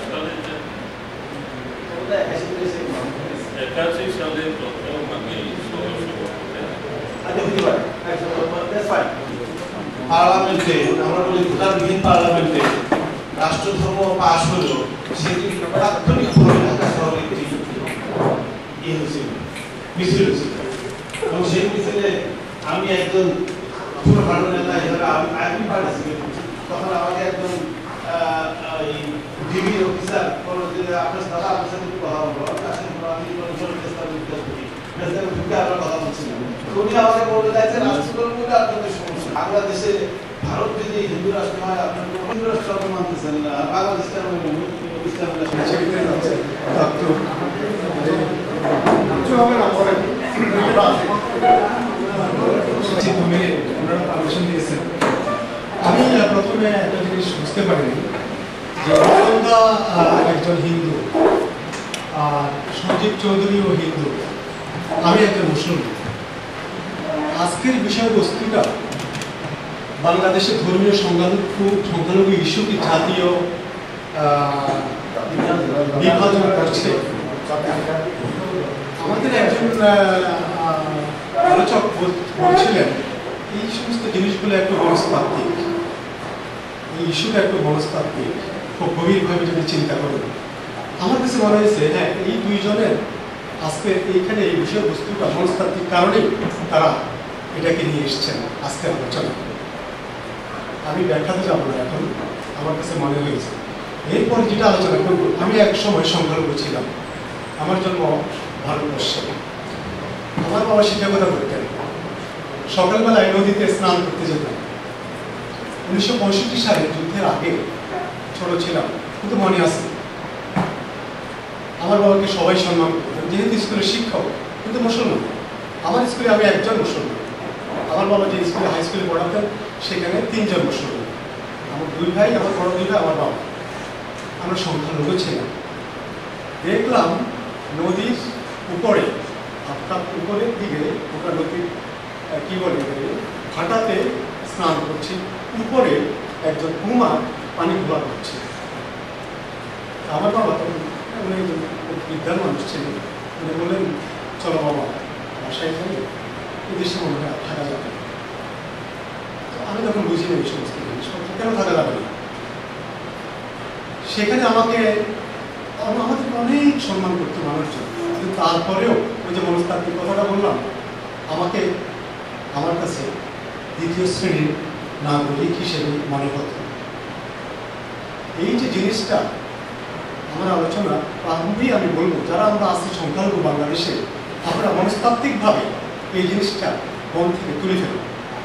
পার্লামেন্টে আমরা বলি ভোটারবিহীন পার্লামেন্টে রাষ্ট্রধর্ম পাশ হল, সেটি তাৎক্ষণিকভাবে ঢাকা শহরে একটি মিছিল হয়েছিল এবং সেই মিছিলে আমি একজন ছোটখাটো নেতা হিসেবে আমি পাঠিয়েছিলাম। তখন আমাকে একজন ডিগ্রি অফিসার আপনার দাদা আপনার সাথে কথা বলবো, আমি আমরা কথা বলছিলাম। উনি আমাকে বলতে চাইছেন রাষ্ট্রধর্ম বলে আপনাদের সমস্যা, বাংলাদেশে ভারত যদি হিন্দু রাষ্ট্র হয় আপনার হিন্দু রাষ্ট্র আপনি মানতেছেন না, বাংলাদেশটা আমি প্রথমে একটা জিনিস বুঝতে পারিনি যে রতনদা একজন হিন্দু, আর সঞ্জীব চৌধুরীও হিন্দু, আমি একজন মুসলমান। আজকের বিষয়বস্তুটা বাংলাদেশের ধর্মীয় সংখ্যালঘু ইস্যু কি জাতীয় বিভাজন করছে। আমাদের একজন আলোচক বলছিলেন এই সমস্ত জিনিসগুলো একটু মনস্তাত্ত্বিক, এই ইস্যুটা একটু মনস্তাত্ত্বিক, খুব গভীরভাবে যদি চিন্তা করেন। আমার কাছে মনে হয়েছে হ্যাঁ, এই দুইজনের আজকে এইখানে এই বিষয়বস্তুটা মনস্তাত্ত্বিক কারণেই তারা এটাকে নিয়ে এসছেন আজকের আলোচনা। আমি ব্যাখ্যাতে যাব না এখন, আমার কাছে মনে হয়েছে। এরপর যেটা আলোচনা করব, আমি এক সময় সংখ্যালঘু ছিলাম, আমার জন্ম ভারতবর্ষে। আমার বাবা শিক্ষকতা করতেন, সকালবেলায় নদীতে স্নান করতে যেতাম। 1965 সালে যুদ্ধের আগে, ছোট ছিলাম কিন্তু মনে আছে। আমার বাবাকে সবাই সম্মান করতেন, যেহেতু স্কুলের শিক্ষক কিন্তু মুসলমান। আমার স্কুলে আমি একজন মুসলমান, আমার বাবা যে স্কুলে হাই স্কুলে পড়াতেন সেখানে 3 জন মুসলমান, আমার 2 ভাই, আমার বড় 2 ভাই, আমার বাবা। আমরা সংখ্যালঘু ছিলাম। দেখলাম নদীর উপরে, আপনার উপরের দিকে ওটা নদীর কি বলে ঘাটাতে স্নান করছি, উপরে একজন কুমার পানি ঘোলা করছে। আমার বাবা তখন উনি বিদ্যার মানুষ ছিলেন, উনি বললেন চলো বাবা বাসায় যাই, এই দেশে মনে হয় থাকা যাবে। আমি তখন বুঝি না এই সমস্ত জিনিসপত্র কেন থাকা যাবে না। সেখানে আমাদের অনেক সম্মান করতো মানুষজন, কিন্তু তারপরেও ওই যে মনস্তাত্ত্বিক কথাটা বললাম, আমাকে আমার কাছে দ্বিতীয় শ্রেণীর নাগরিক হিসেবে মনে হতো। এই যে জিনিসটা আমার আলোচনা প্রারম্ভেই আমি বলবো, যারা আমরা আছি সংখ্যালঘু বাংলাদেশে, আমরা মনস্তাত্ত্বিকভাবে এই জিনিসটা মন থেকে তুলে ফেলব।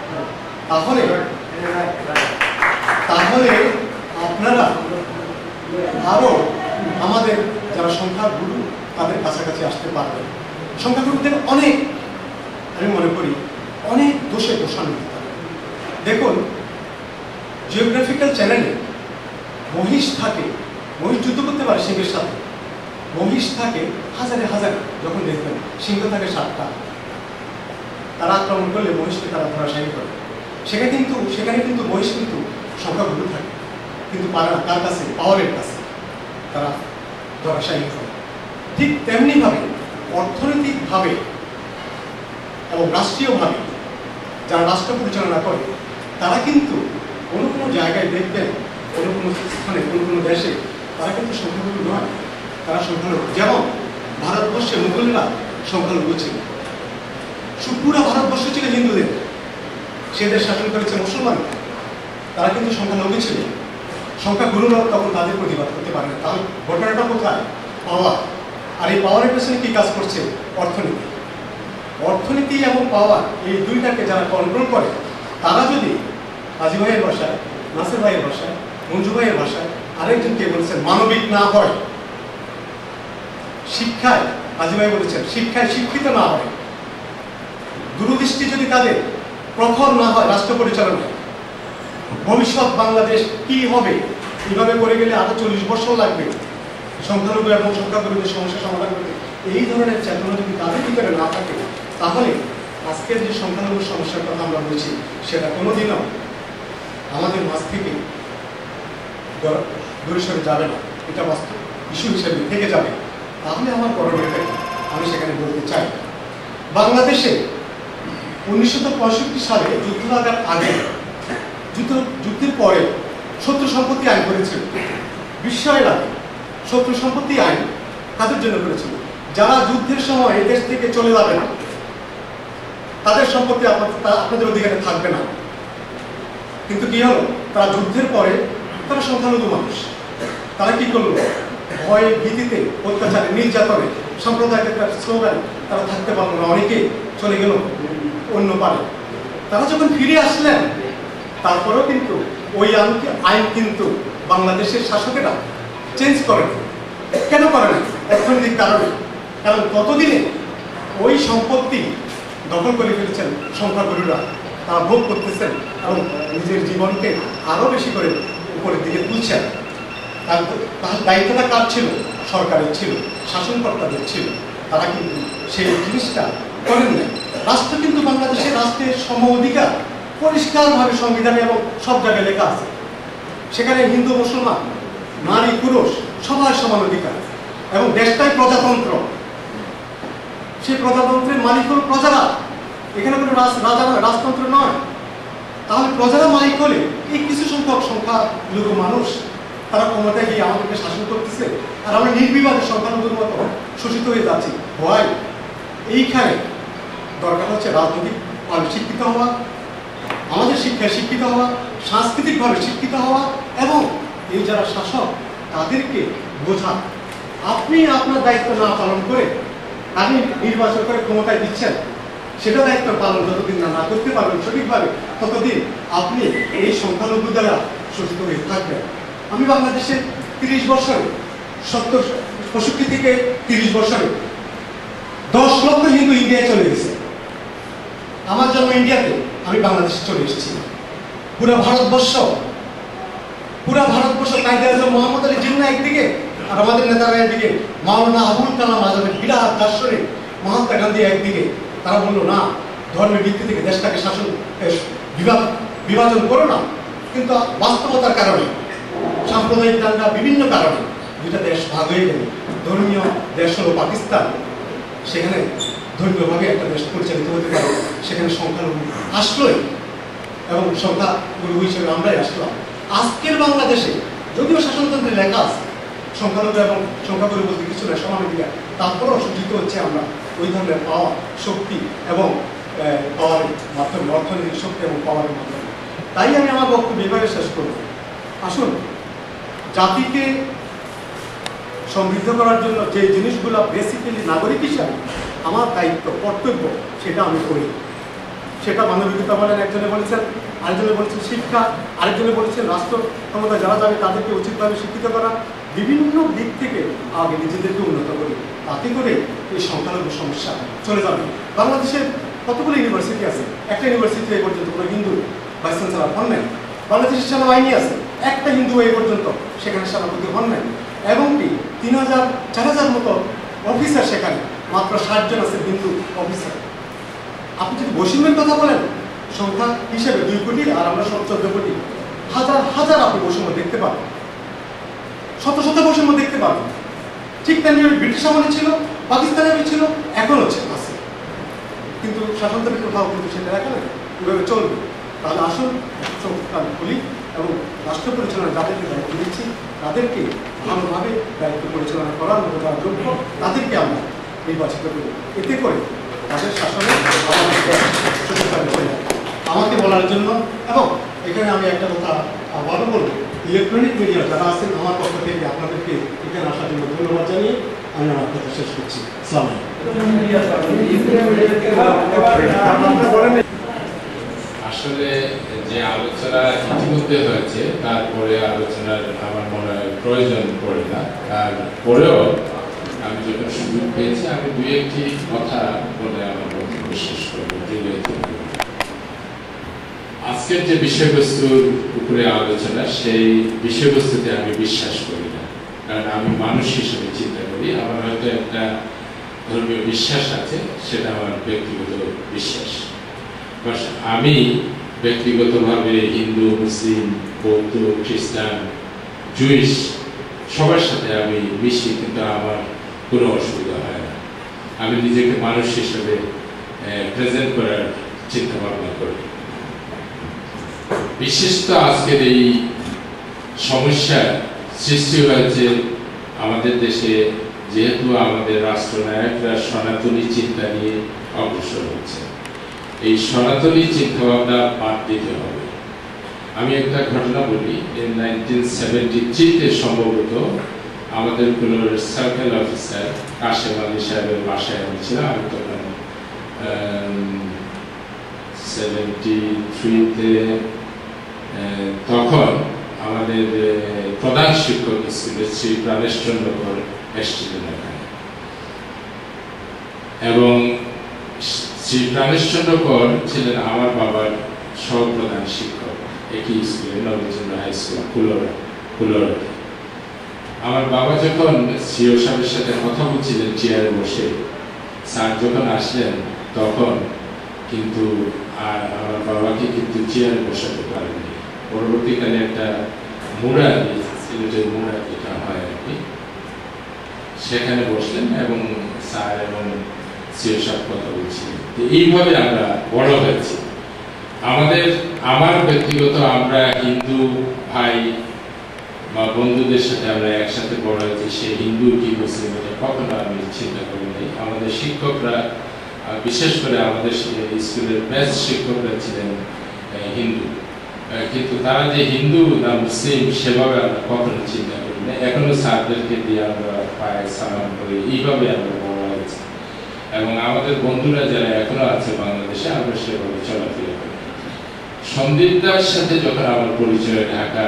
তাহলে আপনারা আরো আমাদের যারা সংখ্যাগুরু তাদের কাছাকাছি আসতে পারবেন। সংখ্যাগুরুদের অনেক, আমি মনে করি অনেক দোষে দোষান্বিত। দেখুন, জিওগ্রাফিক্যাল চ্যানেলে মহিষ থাকে, মহিষ যুদ্ধ করতে পারে সিংহের সাথে, মহিষ থাকে হাজারে হাজারে, যখন দেখবেন সিংহ থাকে 7টা, তারা আক্রমণ করলে মহিষকে তারা ধরাশায়ী করে। সেখানে কিন্তু মহিষ কিন্তু সংখ্যাগুরু থাকে, কিন্তু পারে না, তার কাছে পাওয়ারের কাছে তারা ধরাশায়ী হয়। ঠিক তেমনিভাবে অর্থনৈতিকভাবে এবং রাষ্ট্রীয়ভাবে যারা রাষ্ট্র পরিচালনা করে, তারা কিন্তু কোনো কোনো জায়গায় দেখবেন, কোনো কোনো স্থানে, কোনো কোনো দেশে তারা কিন্তু সংখ্যালঘু নয়, তারা সংখ্যালঘু। যেমন ভারতবর্ষে মুঘলরা সংখ্যালঘু ছিল, পুরা ভারতবর্ষ ছিল হিন্দুদের, সে দেশ শাসন করেছে মুসলমান, তারা কিন্তু সংখ্যালঘু ছিল। সংখ্যাগুরুরা তখন তাদের প্রতিবাদ করতে পারে না। তাহলে ঘটনাটা কোথায়? পাওয়ার। আর এই পাওয়ারের পেছনে কি কাজ করছে? অর্থনীতি। অর্থনীতি এবং পাওয়ার, এই দুইটাকে যারা কন্ট্রোল করে, তারা যদি কাজী ভাইয়ের ভাষায়, নাসির ভাইয়ের ভাষায়, মঞ্জু ভাইয়ের ভাষায়, আরেকজন কে বলেছেন মানবিক না হয়, শিক্ষায় কাজী ভাই বলেছেন শিক্ষায় শিক্ষিত না হয়, দূরদৃষ্টি যদি তাদের প্রখর না হয় রাষ্ট্র পরিচালনায়, ভবিষ্যৎ বাংলাদেশ কি হবে, এইভাবে করে গেলে আরো 40 বছর লাগবে সংখ্যালঘু এবং সংখ্যাগুরুদের সমস্যা সমাধান করতে। এই ধরনের চেতনা যদি তাদের ভিতরে না থাকে, তাহলে আজকের যে সংখ্যালঘু সমস্যার কথা আমরা বলছি, সেটা কোনোদিনও আমাদের মাঝ থেকে দূরে সরে যাবে না, এটা বাস্তব ইস্যু হিসেবে থেকে যাবে। তাহলে আমার করণীয়টা আমি সেখানে বলতে চাই, বাংলাদেশে 1965 সালে যুদ্ধ লাগার আগে, যুদ্ধের পরে শত্রু সম্পত্তি আইন করেছিল। বিস্ময় লাগে, শত্রু সম্পত্তি আইন তাদের জন্য করেছিল যারা যুদ্ধের সময় এই দেশ থেকে চলে যাবে না, তাদের সম্পত্তি আপনাদের অধিকারে থাকবে না। কিন্তু কি হলো, তারা যুদ্ধের পরে তারা সংখ্যালঘু মানুষ, তারা কি করলো, ভয় ভীতিতে, অত্যাচারে, নির্যাতনে, সাম্প্রদায়িক একটা স্লোগানে তারা থাকতে পারলো না, অনেকে চলে গেল অন্য পারে। তারা যখন ফিরে আসলেন, তারপরেও কিন্তু ওই আইন কিন্তু বাংলাদেশের শাসকেরা চেঞ্জ করেন। কেন করেন? অর্থনৈতিক কারণে। কারণ ততদিনে ওই সম্পত্তি দখল করে ফেলেছেন সংখ্যাগুরুরা, তারা ভোগ করতেছেন এবং নিজের জীবনকে আরো বেশি করে উপরের দিকে তুলছেন, তার দায়িত্বটা কার ছিল? সরকারের ছিল, শাসনকর্তাদের ছিল। তারা কিন্তু সেই জিনিসটা করেন না। রাষ্ট্র কিন্তু বাংলাদেশের রাষ্ট্রের সম অধিকার পরিষ্কারভাবে সংবিধানে এবং সব জায়গায় লেখা আছে। সেখানে হিন্দু মুসলমান নারী পুরুষ সবার সমান অধিকার, এবং দেশটাই প্রজাতন্ত্র। সেই প্রজাতন্ত্রের মালিক হল প্রজারা, এখানে কোনো রাজা রাজতন্ত্র নয়। তাহলে প্রজারা মালিক হলে এই কিছু সংখ্যক সংখ্যালঘু মানুষ তারা ক্ষমতায় গিয়ে আমাদেরকে শাসন করতেছে, আর আমরা নির্বিবাদে সংখ্যালঘুর মতো শোষিত হয়ে যাচ্ছি। হয় এইখানে দরকার হচ্ছে রাজনৈতিকভাবে শিক্ষিত হওয়া, আমাদের শিক্ষায় শিক্ষিত হওয়া, সাংস্কৃতিকভাবে শিক্ষিত হওয়া, এবং এই যারা শাসক তাদেরকে বোঝা আপনি আপনার দায়িত্ব না পালন করে আপনি নির্বাচন করে ক্ষমতায় দিচ্ছেন, সেটা দায়িত্ব পালন যতদিন না করতে পারবেন সঠিকভাবে, ততদিন আপনি এই সংখ্যালঘু দ্বারা শোষিত হয়ে থাকবেন। আমি বাংলাদেশে 30 বছরে 65 থেকে 30 বছরে 10 লক্ষ হিন্দু ইন্ডিয়ায় চলে গেছে। আমার জন্ম ইন্ডিয়াতে, আমি বাংলাদেশে চলে এসেছি। পুরা ভারতবর্ষ কায়েদে আজম মোহাম্মদ আলী জিন্নাহ একদিকে, আর আমাদের নেতারা একদিকে, মাওলানা আবুল কালাম আজাদের বিরাট দার্শনিক মহাত্মা গান্ধী একদিকে। তারা বললো না, ধর্মের ভিত্তি থেকে দেশটাকে শাসন বিভাজন করো না। কিন্তু বাস্তবতার কারণে, সাম্প্রদায়িক দাঙ্গা, বিভিন্ন কারণে দুইটা দেশ ভাগ হয়ে গেল। ধর্মীয় দেশ হলো পাকিস্তান, সেখানে ধর্মীয়ভাবে একটা দেশ পরিচালিত হতে পারে, সেখানে সংখ্যালঘু আসলোই, এবং সংখ্যালঘু হিসেবে আমরাই আসলাম। আজকের বাংলাদেশে যদিও শাসনতন্ত্রে লেখা আছে সংখ্যালঘু এবং সংখ্যাগুরু বলতে কিছু না, সমানাধিকার, তারপরেও সূচিত হচ্ছে আমরা ওই ধরনের পাওয়ার, শক্তি এবং পাওয়ারের মাধ্যমে, অর্থনৈতিক শক্তি এবং পাওয়ারের মাধ্যমে। তাই আমি আমার বক্তব্য এভাবে শেষ করব। আসুন, জাতিকে সমৃদ্ধ করার জন্য যে জিনিসগুলো বেসিক্যালি নাগরিক হিসাবে আমার দায়িত্ব, কর্তব্য, সেটা আমি করি। সেটা মানবিকতা বলেন, একজনে বলেছেন, আরেকজনে বলেছেন শিক্ষা, আরেকজনে বলেছেন রাষ্ট্র ক্ষমতা যারা যাবে তাদেরকে উচিতভাবে শিক্ষিত করা। বিভিন্ন দিক থেকে আগে নিজেদেরকে উন্নত করি, তাতে করে এই সংখ্যালঘু সমস্যা চলে যাবে। বাংলাদেশের কতগুলো ইউনিভার্সিটি আছে, একটা ইউনিভার্সিটি এই পর্যন্ত কোনো হিন্দু ভাইস চ্যান্সেলর হন নাই। বাংলাদেশের সেনাবাহিনী আছে, একটা হিন্দু এই পর্যন্ত সেখানে সেনাপতি হন নাই। এবং কি 3000-4000 মতো অফিসার, সেখানে মাত্র 60 জন আছে হিন্দু অফিসার। আপনি যদি বৈষম্যের কথা বলেন, সংখ্যা হিসেবে 2 কোটি, আর আমরা 14 কোটি, হাজার হাজার আপনি বৈষম্য দেখতে পাবেন, শত শত বৈষম্য দেখতে পাবেন। ঠিক তেমনি ব্রিটিশ আমলে ছিল, পাকিস্তানে ছিল, এখনও আছে, কিন্তু শাসনতন্ত্রের কোথাও কিন্তু সেটা এখানে কীভাবে চলবে। তাহলে আসুন সংস্কার খুলি এবং রাষ্ট্র পরিচালনা যাদেরকে দায়িত্ব দিচ্ছি তাদেরকে ভালোভাবে দায়িত্ব পরিচালনা করার মতো যারা যোগ্য তাদেরকে আমরা নির্বাচিত করি। এতে করে তাদের শাসনে আমাকে বলার জন্য, এবং এখানে আমি একটা কথা আবারও বলবো, ইলেকট্রনিক মিডিয়া যারা আছেন, আমার পক্ষ থেকে আপনাদেরকে এখানে আসার জন্য ধন্যবাদ জানিয়ে আমি আমার কথা শেষ করছি। আসলে যে আলোচনা ইতিমধ্যে হয়েছে তারপরে আলোচনার আমার মনে হয় প্রয়োজন পড়ে না। তারপরেও আমি যখন সুযোগ পেয়েছি আমি 2-1টি কথা বলে আমার বক্তব্য শেষ করবো। আজকের যে বিষয়বস্তুর উপরে আলোচনা, সেই বিষয়বস্তুতে আমি বিশ্বাস করি না, কারণ আমি মানুষ হিসেবে চিন্তা করি। আমার হয়তো একটা ধর্মীয় বিশ্বাস আছে, সেটা আমার ব্যক্তিগত বিশ্বাস। আমি ব্যক্তিগতভাবে হিন্দু, মুসলিম, বৌদ্ধ, খ্রিস্টান, জুইশ সবার সাথে আমি মিশি, কিন্তু আমার কোনো অসুবিধা হয় না। আমি নিজেকে মানুষ হিসেবে প্রেজেন্ট করার চিন্তা ভাবনা করি। বিশেষত আজকের এই সমস্যার সৃষ্টি হয়েছে আমাদের দেশে, যেহেতু আমাদের রাষ্ট্রনায়করা সনাতনী চিন্তা নিয়ে অগ্রসর হচ্ছে। এই সনাতনী চিন্তা ভাবনা বাদ দিতে হবে। আমি একটা ঘটনা বলি, 1973-তে সম্ভবত আমাদের কোনো সার্কেল অফিসার কাশেম আলী সাহেবের বাসায় আমি ছিলাম। আমি তখন 73-তে, তখন আমাদের প্রধান শিক্ষক স্কুলের শ্রী প্রাণেশ চন্দ্র কর এসেছিলেন এখানে, এবং শ্রী প্রাণেশ চন্দ্র কর ছিলেন আমার বাবার সহপ্রধান শিক্ষক। একই স্কুলে, নবীচন্দ্র হাই স্কুল কুলোরাতে। আমার বাবা যখন সিও সাহেবের সাথে কথা বলছিলেন চেয়ারে বসে, স্যার যখন আসলেন তখন কিন্তু আর আমার বাবাকে কিন্তু চেয়ারে বসাতে পারেননি। পরবর্তীকালে একটা মুড়া, সিলেটের মুড়া যেটা হয় আর কি, সেখানে বসলেন এবং স্যার এবং সিও সাহেব কথা বলছিলেন। এইভাবে আমরা বড় হয়েছি। আমার ব্যক্তিগত আমরা হিন্দু ভাই বা বন্ধুদের সাথে আমরা একসাথে বড় হয়েছি। সে হিন্দু কি মুসলিম এটা কখনো আমি চিন্তা করিনি। আমাদের শিক্ষকরা, বিশেষ করে আমাদের স্কুলের বেস্ট শিক্ষকরা ছিলেন হিন্দু, কিন্তু তারা যে হিন্দু না মুসলিম সেভাবে আমরা কখনো চিন্তা করি না। এখনো স্যারদেরকে দিয়ে আমরা পায়ে সালাম করি, এইভাবে আমরা বড় হয়েছি। এবং আমাদের বন্ধুরা যারা এখনো আছে বাংলাদেশে, আমরা সেভাবে চলাফেরা করি। সন্দীপদার সাথে যখন আমার পরিচয় ঢাকা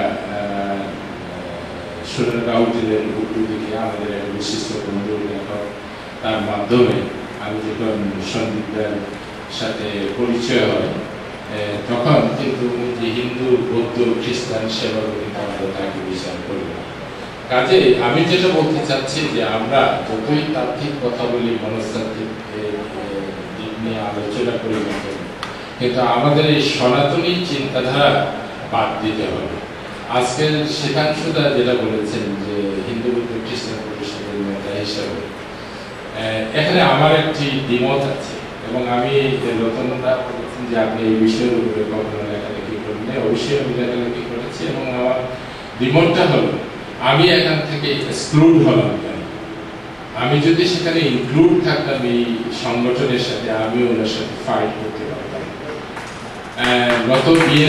সোনারগাঁও জেলার উপর দিকে আমাদের এক বিশিষ্ট বন্ধু লেখক, তার মাধ্যমে আমি যখন সন্দীপদার সাথে পরিচয় হয় তখন কিন্তু যে হিন্দু, বৌদ্ধ, খ্রিস্টান সেভাবে কিন্তু আমরা তাকে বিচার করি না। কাজে আমি যেটা বলতে চাচ্ছি যে আমরা যতই তাত্ত্বিক কথা বলি, মনস্তাত্ত্বিক দিক নিয়ে আলোচনা করি না, কিন্তু আমাদের এই সনাতনী চিন্তাধারা বাদ দিতে হবে। আজকের শিক্ষাংশটা যেটা বলেছেন যে হিন্দু, বৌদ্ধ, খ্রিস্টান পরিষদের নেতা হিসাবে, এখানে আমার একটি দ্বিমত আছে এবং আমি রতনদা বলেছেন যে আপনি এই বিষয়ের উপরে কখনো লেখালেখি করেন, অবশ্যই আমি লেখালেখি করেছি। এবং আমার দ্বিমতটা হলো, আমি এখান থেকে এক্সক্লুড হলাম কেন? আমি যদি সেখানে ইনক্লুড থাকতাম এই সংগঠনের সাথে, আমি ওনার সাথে ফাইট করতে পারতাম। গত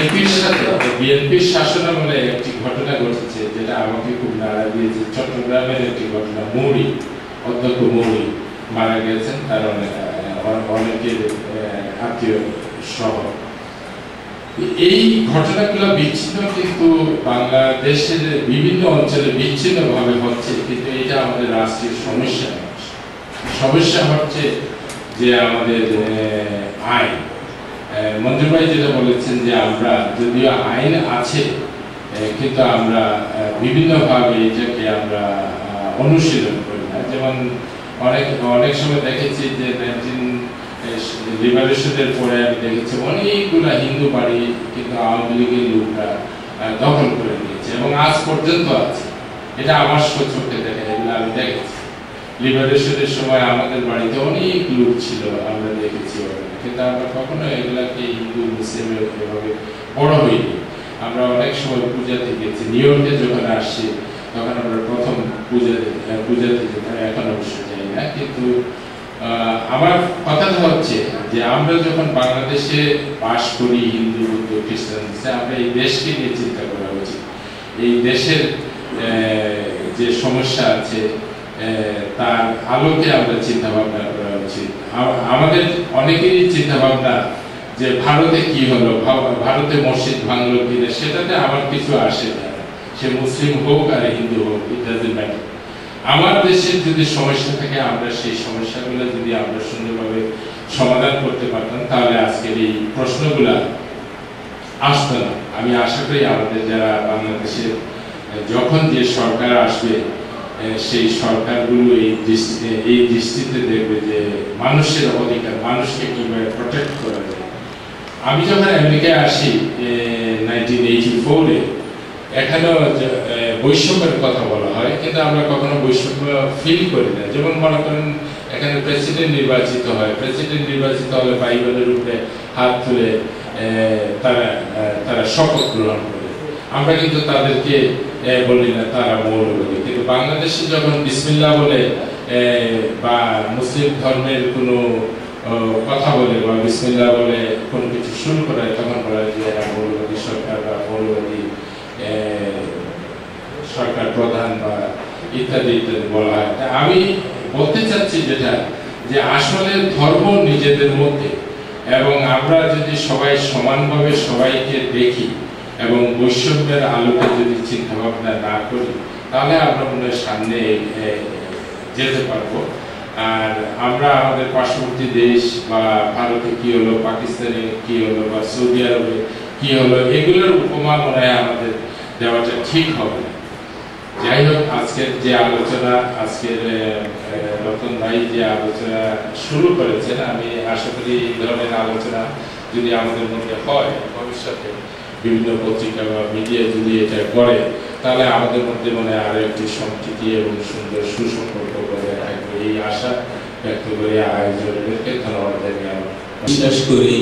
বিএনপির শাসনামলে একটি ঘটনা ঘটেছে যেটা আমাকে খুব নাড়া দিয়েছে। চট্টগ্রামের একটি ঘটনা, মৌরি, অধ্যক্ষ মৌরি মারা গেছেন, তার অনেকের আত্মীয় সহ। এই ঘটনাগুলো বিচ্ছিন্ন কিন্তু বাংলাদেশের বিভিন্ন অঞ্চলে বিচ্ছিন্নভাবে হচ্ছে, কিন্তু এটা আমাদের রাষ্ট্রীয় সমস্যা। সমস্যা হচ্ছে যে আমাদের আইন। মঞ্জুর ভাই যেটা বলেছেন যে আমরা যদিও আইন আছে কিন্তু আমরা বিভিন্নভাবে এটাকে আমরা অনুশীলন করি না। যেমন অনেক সময় দেখেছি যে লিবারেশনের পরে আমি দেখেছি অনেকগুলা হিন্দু বাড়ি কিন্তু আওয়ামী লীগের লোকরা দখল করে নিয়েছে এবং আজ পর্যন্ত আছে। এটা আমার চোখে দেখে, এগুলো আমি দেখেছি। লিবারেশনের সময় আমাদের বাড়িতে অনেক লোক ছিল, আমরা দেখেছি, কিন্তু আমরা কখনো এগুলাকে হিন্দু মুসলিমের এভাবে বড় হইনি। আমরা অনেক সময় পূজাতে গেছি, নিউ ইয়র্কে যখন আসছি তখন আমরা প্রথম পূজাতে যেতাম, এখন অবশ্য যাই না। কিন্তু আমার কথাটা হচ্ছে যে আমরা যখন বাংলাদেশে বাস করি, হিন্দু, বৌদ্ধ, খ্রিস্টান, আমরা এই দেশকে নিয়ে চিন্তা করা উচিত। এই দেশের যে সমস্যা আছে তার আলোকে আমরা চিন্তা ভাবনা করা উচিত। আমাদের অনেকেরই চিন্তা ভাবনা যে ভারতে কি হলো, ভারতে মসজিদ ভাঙলো কিনা, সেটাতে আমার কিছু আসে না। সে মুসলিম হোক আর হিন্দু হোক, ইট ডাজন্ট ম্যাটার। আমার দেশের যদি সমস্যা থাকে, আমরা সেই সমস্যাগুলো যদি আমরা সুন্দরভাবে সমাধান করতে পারতাম, তাহলে আজকের এই প্রশ্নগুলা আসতো না। আমি আশা করি আমাদের যারা বাংলাদেশের যখন যে সরকার আসবে, সেই সরকারগুলো এই দৃষ্টিতে দেখবে যে মানুষের অধিকার, মানুষকে কিভাবে প্রোটেক্ট করা যায়। আমি যখন আমেরিকায় আসি 1984-এ, এখানেও বৈষম্যের কথা বলা হয়, কিন্তু আমরা কখনো বৈষম্য ফিল করি না। যেমন মনে করেন এখানে প্রেসিডেন্ট নির্বাচিত হয়, প্রেসিডেন্ট নির্বাচিত হলে বাইবেলের উপরে হাত তুলে তারা শপথ গ্রহণ করে। আমরা কিন্তু তাদেরকে বলি না তারা মৌলবাদী, কিন্তু বাংলাদেশে যখন বিসমিল্লাহ বলে বা মুসলিম ধর্মের কোনো কথা বলে বা বিসমিল্লাহ বলে কোনো কিছু শুরু করে, তখন বলা হয় যে এরা মৌলবাদী সরকার বা মৌলবাদী সরকার প্রধান বা ইত্যাদি ইত্যাদি বলা হয়। আমি বলতে চাচ্ছি যেটা, যে আসলে ধর্ম নিজেদের মধ্যে, এবং আমরা যদি সবাই সমানভাবে সবাইকে দেখি এবং বৈষম্যের আলোকে যদি চিন্তা ভাবনা না করি, তাহলে আমরা মনে হয় সামনে যেতে পারবো। আর আমরা আমাদের পার্শ্ববর্তী দেশ বা ভারতে কি হলো, পাকিস্তানে কি হলো, বা সৌদি আরবে কি হলো, এগুলোর উপমা মনে হয় আমাদের দেওয়াটা ঠিক হবে না। যাই হোক, আজকের যে আলোচনা, আজকের রতন ভাই যে আলোচনা শুরু করেছেন, আমি আশা করি এই ধরনের আলোচনা যদি আমাদের মধ্যে হয় ভবিষ্যতে, বিভিন্ন পত্রিকা বা মিডিয়া যদি এটা করে, তাহলে আমাদের মধ্যে মনে আরো একটি সম্প্রীতি এবং সুন্দর সুসম্পর্ক বজায় থাকবে, এই আশা ব্যক্ত করে আয়োজকদেরকে ধন্যবাদ জানিয়ে বিশ্বাস করি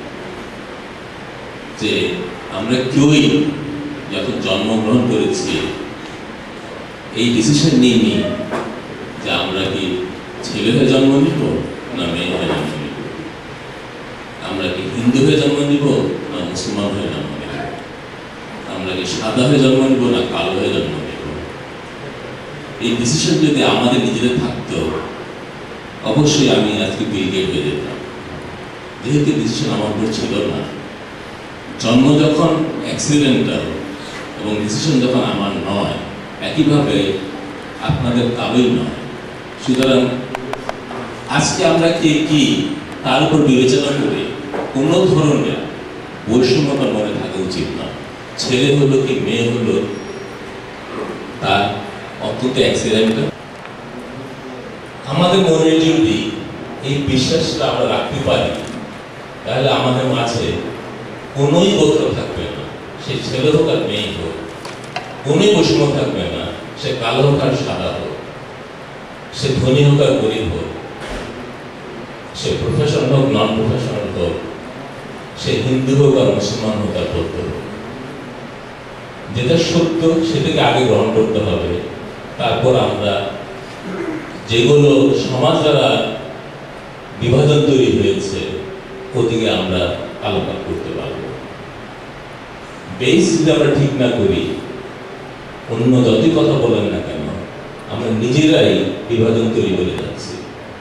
যে আমরা কেউই যখন জন্মগ্রহণ করেছি এই ডিসিশন নিইনি যে আমরা কি ছেলে হয়ে জন্ম নিব না মেয়ে হয়ে জন্ম নিব, আমরা কি হিন্দু হয়ে জন্ম নিব না মুসলমান হয়ে জন্ম নিব, আমরা কি সাদা হয়ে জন্ম নিব না কালো হয়ে জন্ম নিব। এই ডিসিশন যদি আমাদের নিজেদের থাকতো, অবশ্যই আমি আজকে বিল গেট হয়ে যেতাম। যেহেতু ডিসিশন আমার উপর ছিল না, জন্ম যখন অ্যাক্সিডেন্টাল এবং ডিসিশন যখন আমার নয়, একইভাবে আপনাদের কারোই নয়। সুতরাং আজকে আমরা কে কি তার উপর বিবেচনা করে কোনো ধরনের বৈষম্যতা মনে থাকা উচিত না। ছেলে হলো কি মেয়ে হলো তার অত্যন্ত অ্যাক্সিডেন্টাল। আমাদের মনে যদি এই বিশ্বাসটা আমরা রাখতে পারি, তাহলে আমাদের মাঝে কোনোই গোত্র থাকবে না, সে ছেলে হোক আর মেয়ে হোক, কোনোই বৈষম্য থাকবে না, সে কালো হোক আর সাদা হোক, সে ধনী হোক আর গরিব হোক, সে প্রফেশনাল হোক নন প্রফেশনাল হোক, সে হিন্দু হোক আর মুসলমান হোক আর বৌদ্ধ হোক। যেটা সত্য সেটাকে আগে গ্রহণ করতে হবে, তারপর আমরা যেগুলো সমাজ দ্বারা বিভাজন তৈরি হয়েছে ওদিকে আমরা আলোকপাত করতে পারব। বেস যদি আমরা ঠিক না করি, অন্য যতই কথা বলেন না কেন, আমরা নিজেরাই বিভাজন তৈরি করে যাচ্ছি।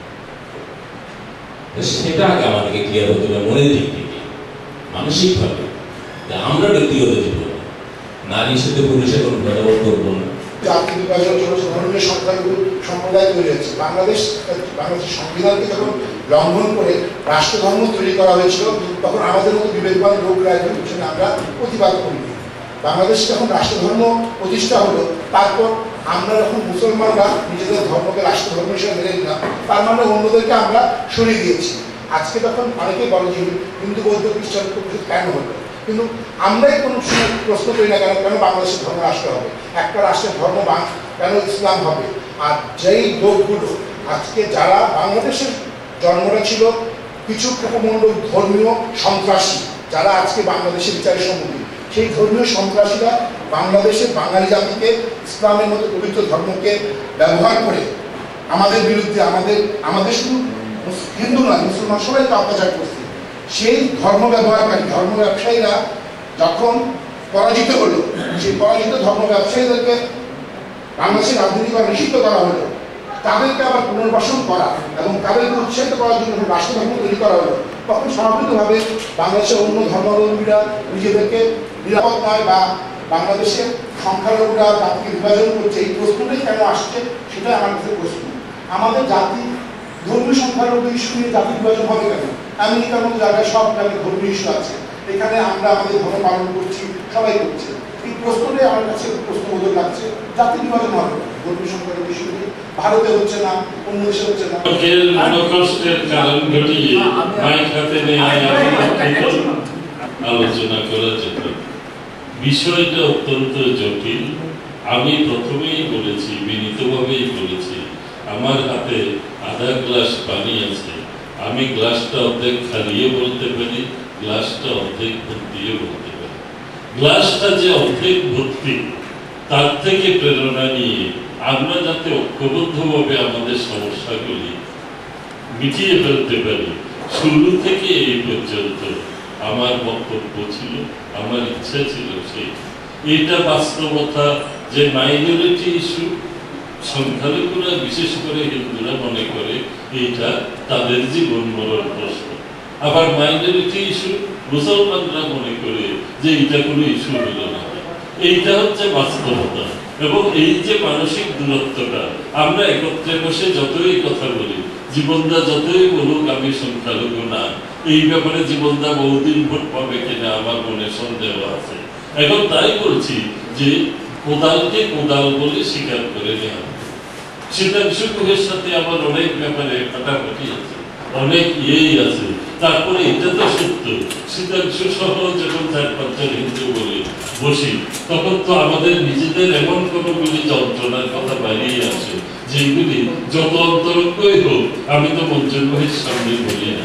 সেটা আগে আমাদেরকে ক্লিয়ার হতে হবে মনের দিক থেকে, মানসিকভাবে, যে আমরা ব্যক্তিগত জীবনে নারীর সাথে পুরুষের কোনো ভেদাভেদ করবো না। জাতি বিভাজন ধর্মীয় সংখ্যাগুলো সম্প্রদায় তৈরি হয়েছে। বাংলাদেশের সংবিধানকে যখন লঙ্ঘন করে রাষ্ট্রধর্ম তৈরি করা হয়েছিল, তখন আমাদের মতো বিবেকবান লোকরা একজন পিছনে আমরা প্রতিবাদ করিনি। বাংলাদেশে যখন রাষ্ট্রধর্ম প্রতিষ্ঠা হলো, তারপর আমরা যখন মুসলমানরা নিজেদের ধর্মকে রাষ্ট্রধর্ম হিসেবে মেনে নিলাম, তার মানে অন্যদেরকে আমরা সরিয়ে দিয়েছি। আজকে তখন অনেকেই বলে যে হিন্দু বৌদ্ধ খ্রিস্টান কেন হলো, কিন্তু আমরাই কোনো প্রশ্ন করি না কেন কেন বাংলাদেশের ধর্ম রাষ্ট্র হবে, একটা রাষ্ট্রের ধর্ম কেন ইসলাম হবে। আর যেই লোকগুলো আজকে যারা বাংলাদেশের জন্মটা ছিল কিছু প্রকমণ্ডল ধর্মীয় সন্ত্রাসী, যারা আজকে বাংলাদেশের বিচারের সম্মুখীন, সেই ধর্মীয় সন্ত্রাসীরা বাংলাদেশের বাঙালি জাতিকে ইসলামের মতো পবিত্র ধর্মকে ব্যবহার করে আমাদের বিরুদ্ধে আমাদের শুধু হিন্দু নয় মুসলমান সবাইকে অত্যাচার করছে। সেই ধর্ম ব্যবহারকারী ধর্ম ব্যবসায়ীরা যখন পরাজিত হলো, সেই পরাজিত ধর্ম ব্যবসায়ীদেরকে বাংলাদেশের রাজনীতি করা নিষিদ্ধ করা হলো, তাদেরকে আবার পুনর্বাসন করা এবং তাদেরকে উৎসাহিত করার জন্য রাষ্ট্রধর্ম তৈরি করা হলো। তখন স্বাভাবিকভাবে বাংলাদেশের অন্য ধর্মাবলম্বীরা নিজেদেরকে নিরাপদ নয় বা বাংলাদেশের সংখ্যালঘুরা জাতিকে বিভাজন করছে, এই প্রশ্নটাই কেন আসছে সেটাই আমার কাছে প্রশ্ন। আমাদের জাতি ধর্মীয় সংখ্যালঘু ইস্যু নিয়ে জাতি বিভাজন হবে কেন? আমেরিকার মতো জায়গায় সব জায়গায় ধর্মীয় ইস্যু আছে, এখানে আমরা আমাদের ধর্ম পালন করছি, সবাই করছে। এই প্রশ্নটাই আমার কাছে প্রশ্নবোধক লাগছে, জাতি বিভাজন হবে ধর্মীয় সংখ্যালঘু ইস্যু নিয়ে। ভারতে হচ্ছে না, অন্য দেশে হচ্ছে না। মনোকষ্টের কারণ ঘটিয়ে মাইক হাতে নিয়ে আলোচনা করা যেত। বিষয়টা অত্যন্ত জটিল। আমি প্রথমেই বলেছি, বিনীতভাবেই বলেছি, আমার হাতে আধা গ্লাস পানি আছে, আমি গ্লাসটা অর্ধেক খালিয়ে বলতে পারি, গ্লাসটা অর্ধেক ভর্তিও বলতে পারি। গ্লাসটা যে অর্ধেক ভর্তি, তার থেকে প্রেরণা নিয়ে আমরা যাতে ঐক্যবদ্ধভাবে আমাদের সমস্যাগুলি মিটিয়ে ফেলতে পারি, শুরু থেকে এই পর্যন্ত আমার বক্তব্য ছিল, আমার ইচ্ছা ছিল সেই। এটা বাস্তবতা যে মাইনরিটি ইস্যু সংখ্যালঘুরা বিশেষ করে হিন্দুরা মনে করে এইটা তাদের জীবন মরণ প্রশ্ন, আবার মাইনরিটি ইস্যু মুসলমানরা মনে করে যে এইটা কোনো ইস্যু হলো না। এইটা হচ্ছে বাস্তবতা এবং এই যে মানসিক দূরত্বটা, আমরা একত্রে বসে যতই কথা বলি, জীবনদা যতই বলুক আমি সংখ্যালঘু না, এই ব্যাপারে জীবনদা বহুদিন ভোট পাবে কিনা আমার মনে সন্দেহ আছে। এখন তাই বলছি যে কোদালকে কোদাল বলে স্বীকার করে নেওয়া। শীতাংশু গুহের সাথে আমার অনেক ব্যাপারে কাটাকাটি আছে, অনেক ইয়েই আছে। তারপরে এটা তো সত্য, শীতাংশু সহ যখন 4-5 জন হিন্দু বলে বসি, তখন তো আমাদের নিজেদের এমন কোনোগুলি যন্ত্রণার কথা বাইরেই আসে, যেগুলি যত অন্তরঙ্গই হোক আমি তো মঞ্জুর ভাইয়ের সামনে বলি না।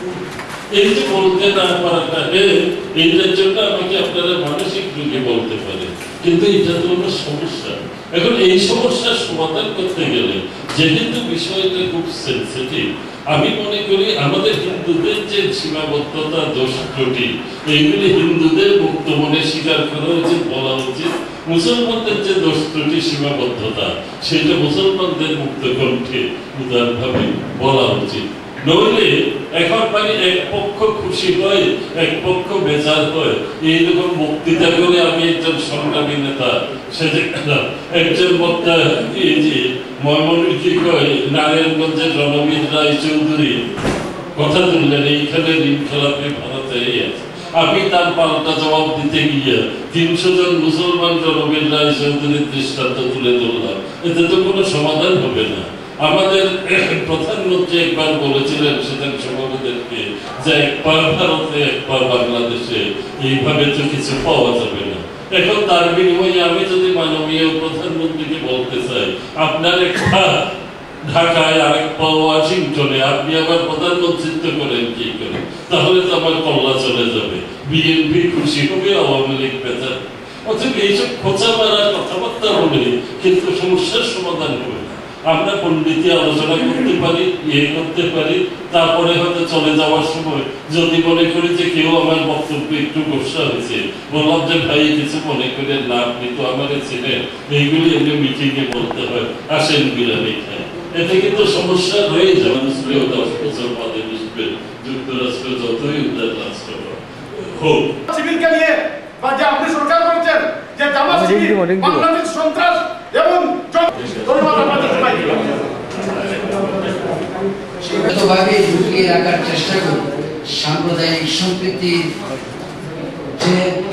এই যে বলতে না পারাটা, এইটার জন্য আমাকে আপনারা মানসিক রোগী বলতে পারে, কিন্তু এটা তো আমার সমস্যা। এখন এই সমস্যার সমাধান করতে গেলে যেহেতু বিষয়টা খুব সেন্সিটিভ, আমি মনে করি আমাদের হিন্দুদের যে সীমাবদ্ধতা, দোষ ত্রুটি, এইগুলি হিন্দুদের মুক্ত মনে স্বীকার করা উচিত, বলা উচিত। মুসলমানদের যে দোষ ত্রুটি, সীমাবদ্ধতা, সেটা মুসলমানদের মুক্ত কণ্ঠে উদারভাবে বলা উচিত। নইলে এখন মানে এক পক্ষ খুশি হয়, এক পক্ষ বেজার হয়। এইরকম বক্তৃতা করে আমি একজন সংগ্রামী নেতা সেজে গেলাম। একজন বক্তা এই যে ময়মনসিংহ কয় নারায়ণগঞ্জের রণবীর রায় চৌধুরী কথা তুললেন, এইখানে ঋণ খেলাপি ভারতে আছে। আমি তার পাল্টা জবাব দিতে গিয়ে 300 জন মুসলমান রণবীর রায় চৌধুরীর দৃষ্টান্ত তুলে ধরলাম। এতে তো কোনো সমাধান হবে না। আমাদের প্রধানমন্ত্রী একবার বলেছিলেন সেদিন সভাপতিদেরকে যে একবার ভারতে একবার বাংলাদেশে, এইভাবে তো কিছু পাওয়া যাবে না। এখন তার বিনিময়ে আমি যদি মাননীয় প্রধানমন্ত্রীকে বলতে চাই, আপনার এক পা ঢাকায় আর এক পা ওয়াশিংটনে, আপনি আবার প্রধানমন্ত্রিত্ব করেন কি করে? তাহলে তো আমার কল্লা চলে যাবে, বিএনপি খুশি হবে, আওয়ামী লীগ বেজার। অথচ এইসব খোঁচা মারা কথাবার্তা বলে কিন্তু সমস্যার সমাধান হবে। আমরা পণ্ডিতি আলোচনা করতে পারি, করতে পারি, তারপরে হয়তো চলে যাওয়ার সময় যদি মনে করি যে কেউ আমার বক্তব্য একটু গোসা হয়েছে, বললাম যে ভাই কিছু মনে করে না, আপনি তো আমার ছিলেন, এইগুলি এমনি মিটিংয়ে বলতে হয়, আসেন বিরিয়ানি খায়। এতে কিন্তু সমস্যা রয়ে যাবে। 10 বছর বাদে বুঝবে যুক্তরাষ্ট্র যতই উদার রাষ্ট্র হোক, শিবিরকে নিয়ে বা যে আপনি সরকার করেছেন যে জামাত শিবির বাংলাদেশ সন্ত্রাস এবং সেভাবে ঢুকিয়ে রাখার চেষ্টা করি। সাম্প্রদায়িক সম্প্রীতির যে